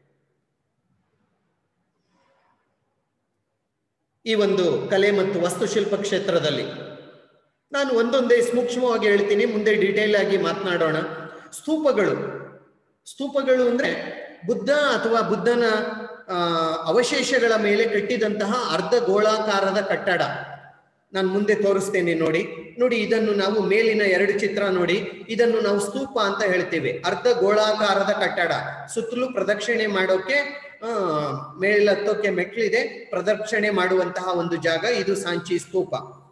ಈ ಒಂದು ಕಲೆ ಮತ್ತು ವಾಸ್ತುಶಿಲ್ಪ ಕ್ಷೇತ್ರದಲ್ಲಿ ನಾನು ಒಂದೊಂದೇ ಸೂಕ್ಷ್ಮವಾಗಿ ಹೇಳ್ತೀನಿ, ಮುಂದೆ ಡೀಟೇಲ್ ಆಗಿ ಮಾತನಾಡೋಣ. ಸ್ತೂಪಗಳು ಸ್ತೂಪಗಳು ಅಂದ್ರೆ ಬುದ್ಧ ಅಥವಾ ಬುದ್ಧನ ಆ ಅವಶೇಷಗಳ ಮೇಲೆ ಕಟ್ಟಿದಂತಹ ಅರ್ಧ ಗೋಳಾಕಾರದ ಕಟ್ಟಡ. ನಾನು ಮುಂದೆ ತೋರಿಸ್ತೇನೆ ನೋಡಿ. ನೋಡಿ, ಇದನ್ನು ನಾವು ಮೇಲಿನ ಎರಡು ಚಿತ್ರ ನೋಡಿ, ಇದನ್ನು ನಾವು ಸ್ತೂಪ ಅಂತ ಹೇಳ್ತೇವೆ. ಅರ್ಧ ಗೋಳಾಕಾರದ ಕಟ್ಟಡ, ಸುತ್ತಲೂ ಪ್ರದಕ್ಷಿಣೆ ಮಾಡೋಕೆ ಆ ಮೇಲತ್ತೋಕೆ ಮೆಟ್ಲಿದೆ, ಪ್ರದಕ್ಷಿಣೆ ಮಾಡುವಂತಹ ಒಂದು ಜಾಗ ಇದು ಸಾಂಚಿ ಸ್ತೂಪ.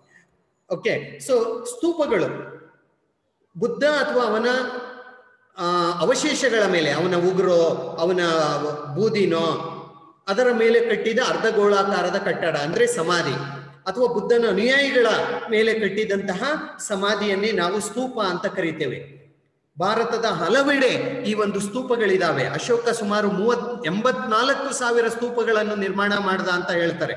ಓಕೆ, ಸೊ ಸ್ತೂಪಗಳು ಬುದ್ಧ ಅಥವಾ ಅವನ ಆ ಅವಶೇಷಗಳ ಮೇಲೆ, ಅವನ ಉಗುರೋ ಅವನ ಬೂದಿನೋ ಅದರ ಮೇಲೆ ಕಟ್ಟಿದ ಅರ್ಧ ಗೋಳಾಕಾರದ ಕಟ್ಟಡ ಅಂದ್ರೆ ಸಮಾಧಿ, ಅಥವಾ ಬುದ್ಧನ ಅನುಯಾಯಿಗಳ ಮೇಲೆ ಕಟ್ಟಿದಂತಹ ಸಮಾಧಿಯನ್ನೇ ನಾವು ಸ್ತೂಪ ಅಂತ ಕರಿತೇವೆ. ಭಾರತದ ಹಲವೆಡೆ ಈ ಒಂದು ಸ್ತೂಪಗಳಿದಾವೆ. ಅಶೋಕ ಸುಮಾರು ಮೂವತ್ ಎಂಬತ್ನಾಲ್ಕು ಸಾವಿರ ಸ್ತೂಪಗಳನ್ನು ನಿರ್ಮಾಣ ಮಾಡ್ದ ಅಂತ ಹೇಳ್ತಾರೆ.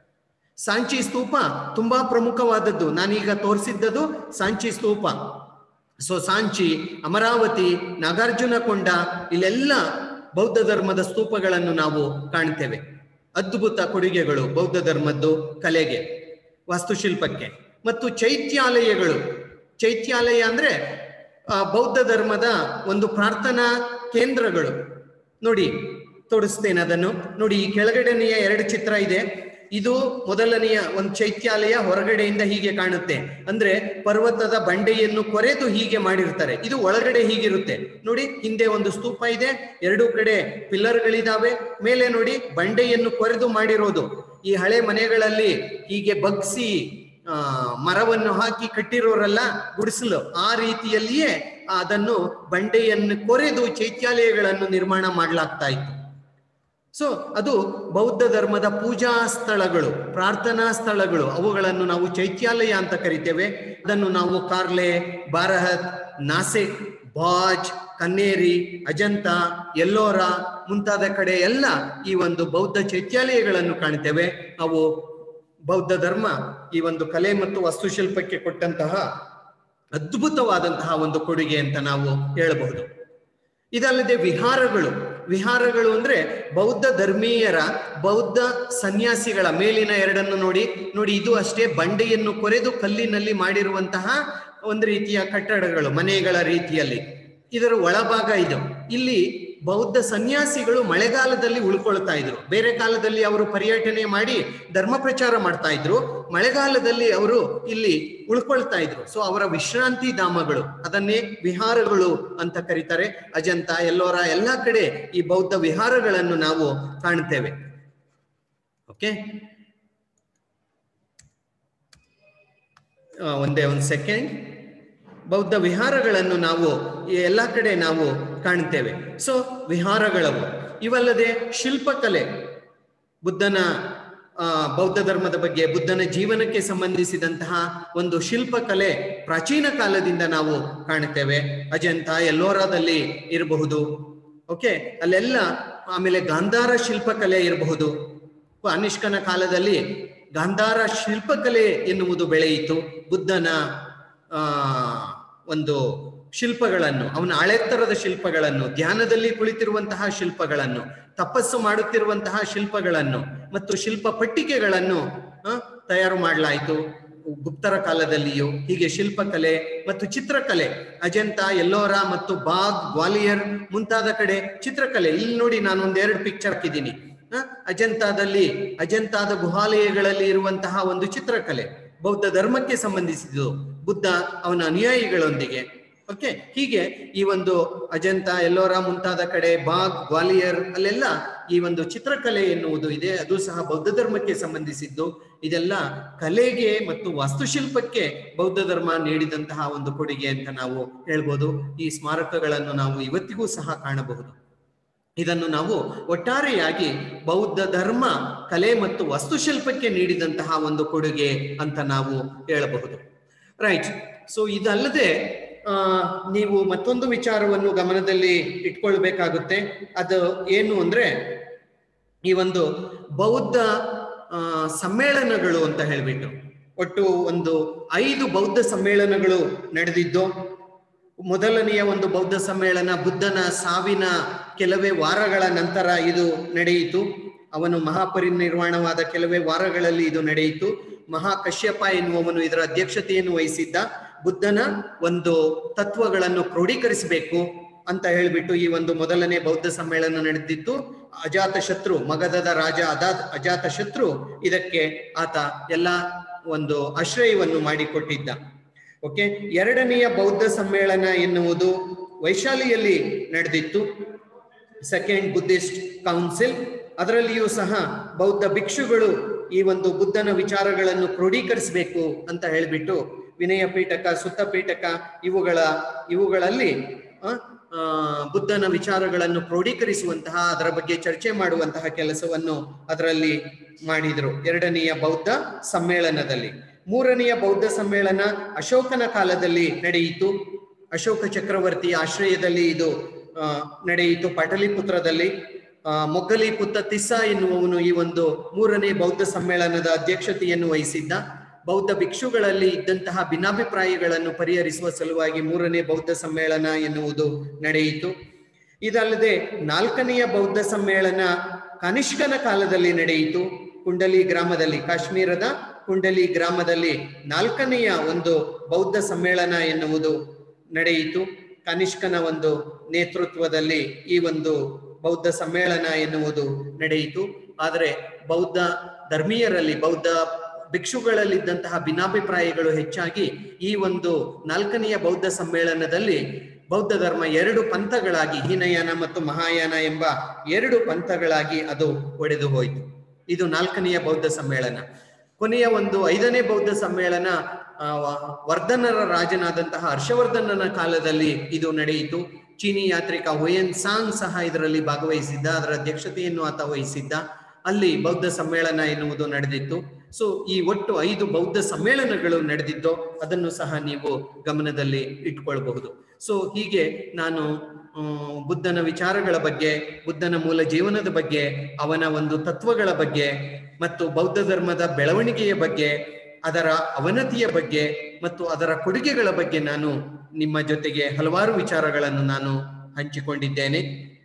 ಸಾಂಚಿ ಸ್ತೂಪ ತುಂಬಾ ಪ್ರಮುಖವಾದದ್ದು. ನಾನೀಗ ತೋರಿಸಿದ್ದದು ಸಾಂಚಿ ಸ್ತೂಪ. ಸೊ ಸಾಂಚಿ, ಅಮರಾವತಿ, ನಾಗಾರ್ಜುನ ಕೊಂಡ, ಇಲ್ಲೆಲ್ಲ ಬೌದ್ಧ ಧರ್ಮದ ಸ್ತೂಪಗಳನ್ನು ನಾವು ಕಾಣ್ತೇವೆ. ಅದ್ಭುತ ಕೊಡುಗೆಗಳು ಬೌದ್ಧ ಧರ್ಮದ್ದು ಕಲೆಗೆ, ವಾಸ್ತುಶಿಲ್ಪಕ್ಕೆ. ಮತ್ತು ಚೈತ್ಯಾಲಯಗಳು. ಚೈತ್ಯಾಲಯ ಅಂದ್ರೆ ಬೌದ್ಧ ಧರ್ಮದ ಒಂದು ಪ್ರಾರ್ಥನಾ ಕೇಂದ್ರಗಳು. ನೋಡಿ, ತೋರಿಸ್ತೇನೆ ಅದನ್ನು. ನೋಡಿ, ಈ ಕೆಳಗಡೆನೆಯ ಎರಡು ಚಿತ್ರ ಇದೆ. ಇದು ಮೊದಲನೆಯ ಒಂದು ಚೈತ್ಯಾಲಯ, ಹೊರಗಡೆಯಿಂದ ಹೀಗೆ ಕಾಣುತ್ತೆ. ಅಂದ್ರೆ ಪರ್ವತದ ಬಂಡೆಯನ್ನು ಕೊರೆದು ಹೀಗೆ ಮಾಡಿರ್ತಾರೆ. ಇದು ಒಳಗಡೆ ಹೀಗಿರುತ್ತೆ ನೋಡಿ. ಹಿಂದೆ ಒಂದು ಸ್ತೂಪ ಇದೆ, ಎರಡೂ ಕಡೆ ಪಿಲ್ಲರ್ಗಳಿದಾವೆ. ಮೇಲೆ ನೋಡಿ, ಬಂಡೆಯನ್ನು ಕೊರೆದು ಮಾಡಿರೋದು. ಈ ಹಳೆ ಮನೆಗಳಲ್ಲಿ ಹೀಗೆ ಬಗ್ಸಿ ಆ ಮರವನ್ನು ಹಾಕಿ ಕಟ್ಟಿರೋರಲ್ಲ ಗುಡಿಸಲು, ಆ ರೀತಿಯಲ್ಲಿಯೇ ಅದನ್ನು ಬಂಡೆಯನ್ನು ಕೊರೆದು ಚೈತ್ಯಾಲಯಗಳನ್ನು ನಿರ್ಮಾಣ ಮಾಡಲಾಗ್ತಾ ಇತ್ತು. ಸೊ ಅದು ಬೌದ್ಧ ಧರ್ಮದ ಪೂಜಾ ಸ್ಥಳಗಳು, ಪ್ರಾರ್ಥನಾ ಸ್ಥಳಗಳು. ಅವುಗಳನ್ನು ನಾವು ಚೈತ್ಯಾಲಯ ಅಂತ ಕರಿತೇವೆ. ಅದನ್ನು ನಾವು ಕಾರ್ಲೆ, ಬಾರಹತ್, ನಾಸಿಕ್, ಬಾಜ್, ಕನ್ನೇರಿ, ಅಜಂತ, ಎಲ್ಲೋರ ಮುಂತಾದ ಕಡೆ ಎಲ್ಲ ಈ ಒಂದು ಬೌದ್ಧ ಚೈತ್ಯಾಲಯಗಳನ್ನು ಕಾಣ್ತೇವೆ. ಅವು ಬೌದ್ಧ ಧರ್ಮ ಈ ಒಂದು ಕಲೆ ಮತ್ತು ವಾಸ್ತುಶಿಲ್ಪಕ್ಕೆ ಕೊಟ್ಟಂತಹ ಅದ್ಭುತವಾದಂತಹ ಒಂದು ಕೊಡುಗೆ ಅಂತ ನಾವು ಹೇಳಬಹುದು. ಇದಲ್ಲದೆ ವಿಹಾರಗಳು. ವಿಹಾರಗಳು ಅಂದ್ರೆ ಬೌದ್ಧ ಧರ್ಮೀಯರ, ಬೌದ್ಧ ಸನ್ಯಾಸಿಗಳ, ಮೇಲಿನ ಎರಡನ್ನು ನೋಡಿ ನೋಡಿ ಇದು ಅಷ್ಟೇ ಬಂಡೆಯನ್ನು ಕೊರೆದು ಕಲ್ಲಿನಲ್ಲಿ ಮಾಡಿರುವಂತಹ ಒಂದು ರೀತಿಯ ಕಟ್ಟಡಗಳು, ಮನೆಗಳ ರೀತಿಯಲ್ಲಿ. ಇದರ ಒಳಭಾಗ ಇದು. ಇಲ್ಲಿ ಬೌದ್ಧ ಸನ್ಯಾಸಿಗಳು ಮಳೆಗಾಲದಲ್ಲಿ ಉಳ್ಕೊಳ್ತಾ ಇದ್ರು. ಬೇರೆ ಕಾಲದಲ್ಲಿ ಅವರು ಪರ್ಯಟನೆ ಮಾಡಿ ಧರ್ಮ ಪ್ರಚಾರ ಮಾಡ್ತಾ ಇದ್ರು. ಮಳೆಗಾಲದಲ್ಲಿ ಅವರು ಇಲ್ಲಿ ಉಳ್ಕೊಳ್ತಾ ಇದ್ರು. ಸೊ ಅವರ ವಿಶ್ರಾಂತಿ ಧಾಮಗಳು, ಅದನ್ನೇ ವಿಹಾರಗಳು ಅಂತ ಕರೀತಾರೆ. ಅಜಂತ, ಎಲ್ಲೋರ ಎಲ್ಲ ಕಡೆ ಈ ಬೌದ್ಧ ವಿಹಾರಗಳನ್ನು ನಾವು ಕಾಣ್ತೇವೆ. ಓಕೆ, ಒಂದೇ ಒಂದು ಸೆಕೆಂಡ್. ಬೌದ್ಧ ವಿಹಾರಗಳನ್ನು ನಾವು ಎಲ್ಲ ಕಡೆ ನಾವು ಕಾಣ್ತೇವೆ. ಸೊ ವಿಹಾರಗಳವು. ಇವಲ್ಲದೆ ಶಿಲ್ಪಕಲೆ, ಬುದ್ಧನ ಆ ಬೌದ್ಧ ಧರ್ಮದ ಬಗ್ಗೆ, ಬುದ್ಧನ ಜೀವನಕ್ಕೆ ಸಂಬಂಧಿಸಿದಂತಹ ಒಂದು ಶಿಲ್ಪಕಲೆ ಪ್ರಾಚೀನ ಕಾಲದಿಂದ ನಾವು ಕಾಣುತ್ತೇವೆ. ಅಜಂತ, ಎಲ್ಲೋರಾದಲ್ಲಿ ಇರಬಹುದು, ಓಕೆ, ಅಲ್ಲೆಲ್ಲ. ಆಮೇಲೆ ಗಾಂಧಾರ ಶಿಲ್ಪಕಲೆ ಇರಬಹುದು. ಕನಿಷ್ಕನ ಕಾಲದಲ್ಲಿ ಗಾಂಧಾರ ಶಿಲ್ಪಕಲೆ ಎನ್ನುವುದು ಬೆಳೆಯಿತು. ಬುದ್ಧನ ಆ ಒಂದು ಶಿಲ್ಪಗಳನ್ನು, ಅವನ ಆಳೆತ್ತರದ ಶಿಲ್ಪಗಳನ್ನು, ಧ್ಯಾನದಲ್ಲಿ ಕುಳಿತಿರುವಂತಹ ಶಿಲ್ಪಗಳನ್ನು, ತಪಸ್ಸು ಮಾಡುತ್ತಿರುವಂತಹ ಶಿಲ್ಪಗಳನ್ನು ಮತ್ತು ಶಿಲ್ಪ ಪಟ್ಟಿಕೆಗಳನ್ನು ತಯಾರು ಮಾಡಲಾಯಿತು ಗುಪ್ತರ ಕಾಲದಲ್ಲಿಯೂ. ಹೀಗೆ ಶಿಲ್ಪಕಲೆ ಮತ್ತು ಚಿತ್ರಕಲೆ, ಅಜಂತ, ಎಲ್ಲೋರಾ ಮತ್ತು ಬಾಗ್, ಗ್ವಾಲಿಯರ್ ಮುಂತಾದ ಕಡೆ ಚಿತ್ರಕಲೆ. ಇಲ್ಲಿ ನೋಡಿ, ನಾನು ಒಂದೆರಡು ಪಿಕ್ಚರ್ ಹಾಕಿದ್ದೀನಿ. ಅಜಂತಾದಲ್ಲಿ, ಅಜಂತಾದ ಗುಹಾಲಯಗಳಲ್ಲಿ ಇರುವಂತಹ ಒಂದು ಚಿತ್ರಕಲೆ ಬೌದ್ಧ ಧರ್ಮಕ್ಕೆ ಸಂಬಂಧಿಸಿದ್ದು, ಬುದ್ಧ ಅವನ ಅನುಯಾಯಿಗಳೊಂದಿಗೆ. ಓಕೆ, ಹೀಗೆ ಈ ಒಂದು ಅಜಂತ, ಎಲ್ಲೋರಾ ಮುಂತಾದ ಕಡೆ, ಬಾಗ್, ಗ್ವಾಲಿಯರ್ ಅಲ್ಲೆಲ್ಲ ಈ ಒಂದು ಚಿತ್ರಕಲೆ ಎನ್ನುವುದು ಇದೆ. ಅದು ಸಹ ಬೌದ್ಧ ಧರ್ಮಕ್ಕೆ ಸಂಬಂಧಿಸಿದ್ದು. ಇದೆಲ್ಲ ಕಲೆಗೆ ಮತ್ತು ವಾಸ್ತುಶಿಲ್ಪಕ್ಕೆ ಬೌದ್ಧ ಧರ್ಮ ನೀಡಿದಂತಹ ಒಂದು ಕೊಡುಗೆ ಅಂತ ನಾವು ಹೇಳ್ಬೋದು. ಈ ಸ್ಮಾರಕಗಳನ್ನು ನಾವು ಇವತ್ತಿಗೂ ಸಹ ಕಾಣಬಹುದು. ಇದನ್ನು ನಾವು ಒಟ್ಟಾರೆಯಾಗಿ ಬೌದ್ಧ ಧರ್ಮ ಕಲೆ ಮತ್ತು ವಾಸ್ತುಶಿಲ್ಪಕ್ಕೆ ನೀಡಿದಂತಹ ಒಂದು ಕೊಡುಗೆ ಅಂತ ನಾವು ಹೇಳಬಹುದು. ರೈಟ್. ಸೊ ಇದಲ್ಲದೆ ಆ ನೀವು ಮತ್ತೊಂದು ವಿಚಾರವನ್ನು ಗಮನದಲ್ಲಿ ಇಟ್ಕೊಳ್ಬೇಕಾಗುತ್ತೆ. ಅದು ಏನು ಅಂದ್ರೆ, ಈ ಒಂದು ಬೌದ್ಧ ಆ ಸಮ್ಮೇಳನಗಳು ಅಂತ ಹೇಳ್ಬಿಟ್ಟು ಒಟ್ಟು ಒಂದು ಐದು ಬೌದ್ಧ ಸಮ್ಮೇಳನಗಳು ನಡೆದಿದ್ದು. ಮೊದಲನೆಯ ಒಂದು ಬೌದ್ಧ ಸಮ್ಮೇಳನ ಬುದ್ಧನ ಸಾವಿನ ಕೆಲವೇ ವಾರಗಳ ನಂತರ ಇದು ನಡೆಯಿತು. ಅವನು ಮಹಾಪರಿನಿರ್ವಾಣವಾದ ಕೆಲವೇ ವಾರಗಳಲ್ಲಿ ಇದು ನಡೆಯಿತು. ಮಹಾಕಶ್ಯಪ ಎನ್ನುವವನು ಇದರ ಅಧ್ಯಕ್ಷತೆಯನ್ನು ವಹಿಸಿದ್ದ. ಬುದ್ಧನ ಒಂದು ತತ್ವಗಳನ್ನು ಕ್ರೋಢೀಕರಿಸಬೇಕು ಅಂತ ಹೇಳ್ಬಿಟ್ಟು ಈ ಒಂದು ಮೊದಲನೇ ಬೌದ್ಧ ಸಮ್ಮೇಳನ ನಡೆದಿತ್ತು. ಅಜಾತ ಶತ್ರು, ಮಗಧದ ರಾಜ ಅದಾ ಅಜಾತ ಶತ್ರು ಇದಕ್ಕೆ ಆತ ಎಲ್ಲ ಒಂದು ಆಶ್ರಯವನ್ನು ಮಾಡಿಕೊಟ್ಟಿದ್ದ. ಓಕೆ, ಎರಡನೆಯ ಬೌದ್ಧ ಸಮ್ಮೇಳನ ಎನ್ನುವುದು ವೈಶಾಲಿಯಲ್ಲಿ ನಡೆದಿತ್ತು, ಸೆಕೆಂಡ್ ಬುದ್ಧಿಸ್ಟ್ ಕೌನ್ಸಿಲ್. ಅದರಲ್ಲಿಯೂ ಸಹ ಬೌದ್ಧ ಭಿಕ್ಷುಗಳು ಈ ಒಂದು ಬುದ್ಧನ ವಿಚಾರಗಳನ್ನು ಕ್ರೋಢೀಕರಿಸಬೇಕು ಅಂತ ಹೇಳ್ಬಿಟ್ಟು ವಿನಯ ಪೀಠಕ, ಸುತ್ತ ಪೀಠಕ ಇವುಗಳ ಇವುಗಳಲ್ಲಿ ಆ ಬುದ್ಧನ ವಿಚಾರಗಳನ್ನು ಕ್ರೋಢೀಕರಿಸುವಂತಹ, ಅದರ ಬಗ್ಗೆ ಚರ್ಚೆ ಮಾಡುವಂತಹ ಕೆಲಸವನ್ನು ಅದರಲ್ಲಿ ಮಾಡಿದರು ಎರಡನೆಯ ಬೌದ್ಧ ಸಮ್ಮೇಳನದಲ್ಲಿ. ಮೂರನೆಯ ಬೌದ್ಧ ಸಮ್ಮೇಳನ ಅಶೋಕನ ಕಾಲದಲ್ಲಿ ನಡೆಯಿತು. ಅಶೋಕ ಚಕ್ರವರ್ತಿಯ ಆಶ್ರಯದಲ್ಲಿ ಇದು ಆ ನಡೆಯಿತು, ಪಾಟಲಿಪುತ್ರದಲ್ಲಿ. ಆ ಮೊಗ್ಗಲಿಪುತ್ತ ತಿಸ್ಸ ಎನ್ನುವವನು ಈ ಒಂದು ಮೂರನೇ ಬೌದ್ಧ ಸಮ್ಮೇಳನದ ಅಧ್ಯಕ್ಷತೆಯನ್ನು ವಹಿಸಿದ್ದ. ಬೌದ್ಧ ಭಿಕ್ಷುಗಳಲ್ಲಿ ಇದ್ದಂತಹ ಭಿನ್ನಾಭಿಪ್ರಾಯಗಳನ್ನು ಪರಿಹರಿಸುವ ಸಲುವಾಗಿ ಮೂರನೇ ಬೌದ್ಧ ಸಮ್ಮೇಳನ ಎನ್ನುವುದು ನಡೆಯಿತು. ಇದಲ್ಲದೆ ನಾಲ್ಕನೆಯ ಬೌದ್ಧ ಸಮ್ಮೇಳನ ಕನಿಷ್ಕನ ಕಾಲದಲ್ಲಿ ನಡೆಯಿತು. ಕುಂಡಲಿ ಗ್ರಾಮದಲ್ಲಿ, ಕಾಶ್ಮೀರದ ಕುಂಡಲಿ ಗ್ರಾಮದಲ್ಲಿ ನಾಲ್ಕನೆಯ ಒಂದು ಬೌದ್ಧ ಸಮ್ಮೇಳನ ಎನ್ನುವುದು ನಡೆಯಿತು. ಕನಿಷ್ಕನ ಒಂದು ನೇತೃತ್ವದಲ್ಲಿ ಈ ಒಂದು ಬೌದ್ಧ ಸಮ್ಮೇಳನ ಎನ್ನುವುದು ನಡೆಯಿತು. ಆದರೆ ಬೌದ್ಧ ಧರ್ಮೀಯರಲ್ಲಿ, ಬೌದ್ಧ ಭಿಕ್ಷುಗಳಲ್ಲಿದ್ದಂತಹ ಭಿನ್ನಾಭಿಪ್ರಾಯಗಳು ಹೆಚ್ಚಾಗಿ ಈ ಒಂದು ನಾಲ್ಕನೆಯ ಬೌದ್ಧ ಸಮ್ಮೇಳನದಲ್ಲಿ ಬೌದ್ಧ ಧರ್ಮ ಎರಡು ಪಂಥಗಳಾಗಿ, ಹೀನಯಾನ ಮತ್ತು ಮಹಾಯಾನ ಎಂಬ ಎರಡು ಪಂಥಗಳಾಗಿ ಅದು ಒಡೆದು ಹೋಯಿತು. ಇದು ನಾಲ್ಕನೆಯ ಬೌದ್ಧ ಸಮ್ಮೇಳನ. ಕೊನೆಯ ಒಂದು ಐದನೇ ಬೌದ್ಧ ಸಮ್ಮೇಳನ ವರ್ಧನರ ರಾಜನಾದಂತಹ ಹರ್ಷವರ್ಧನನ ಕಾಲದಲ್ಲಿ ಇದು ನಡೆಯಿತು. ಚೀನಿ ಯಾತ್ರಿಕ ಹುಯೆನ್ ಸಾಂಗ್ ಸಹ ಇದರಲ್ಲಿ ಭಾಗವಹಿಸಿದ್ದ, ಅದರ ಅಧ್ಯಕ್ಷತೆಯನ್ನು ಆತ ವಹಿಸಿದ್ದ. ಅಲ್ಲಿ ಬೌದ್ಧ ಸಮ್ಮೇಳನ ಎನ್ನುವುದು ನಡೆದಿತ್ತು. ಸೊ ಈ ಒಟ್ಟು ಐದು ಬೌದ್ಧ ಸಮ್ಮೇಳನಗಳು ನಡೆದಿದ್ದು, ಅದನ್ನು ಸಹ ನೀವು ಗಮನದಲ್ಲಿ ಇಟ್ಕೊಳ್ಬಹುದು. ಸೊ ಹೀಗೆ ನಾನು ಬುದ್ಧನ ವಿಚಾರಗಳ ಬಗ್ಗೆ, ಬುದ್ಧನ ಮೂಲ ಜೀವನದ ಬಗ್ಗೆ, ಅವನ ಒಂದು ತತ್ವಗಳ ಬಗ್ಗೆ ಮತ್ತು ಬೌದ್ಧ ಧರ್ಮದ ಬೆಳವಣಿಗೆಯ ಬಗ್ಗೆ, ಅದರ ಅವನತಿಯ ಬಗ್ಗೆ ಮತ್ತು ಅದರ ಕೊಡುಗೆಗಳ ಬಗ್ಗೆ ನಾನು ನಿಮ್ಮ ಜೊತೆಗೆ ಹಲವಾರು ವಿಚಾರಗಳನ್ನು ನಾನು ಹಂಚಿಕೊಂಡಿದ್ದೇನೆ.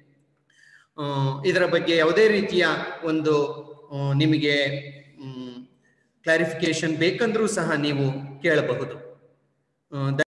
ಇದರ ಬಗ್ಗೆ ಯಾವುದೇ ರೀತಿಯ ಒಂದು ನಿಮಗೆ ಕ್ಲಾರಿಫಿಕೇಶನ್ ಬೇಕಂದ್ರೂ ಸಹ ನೀವು ಕೇಳಬಹುದು.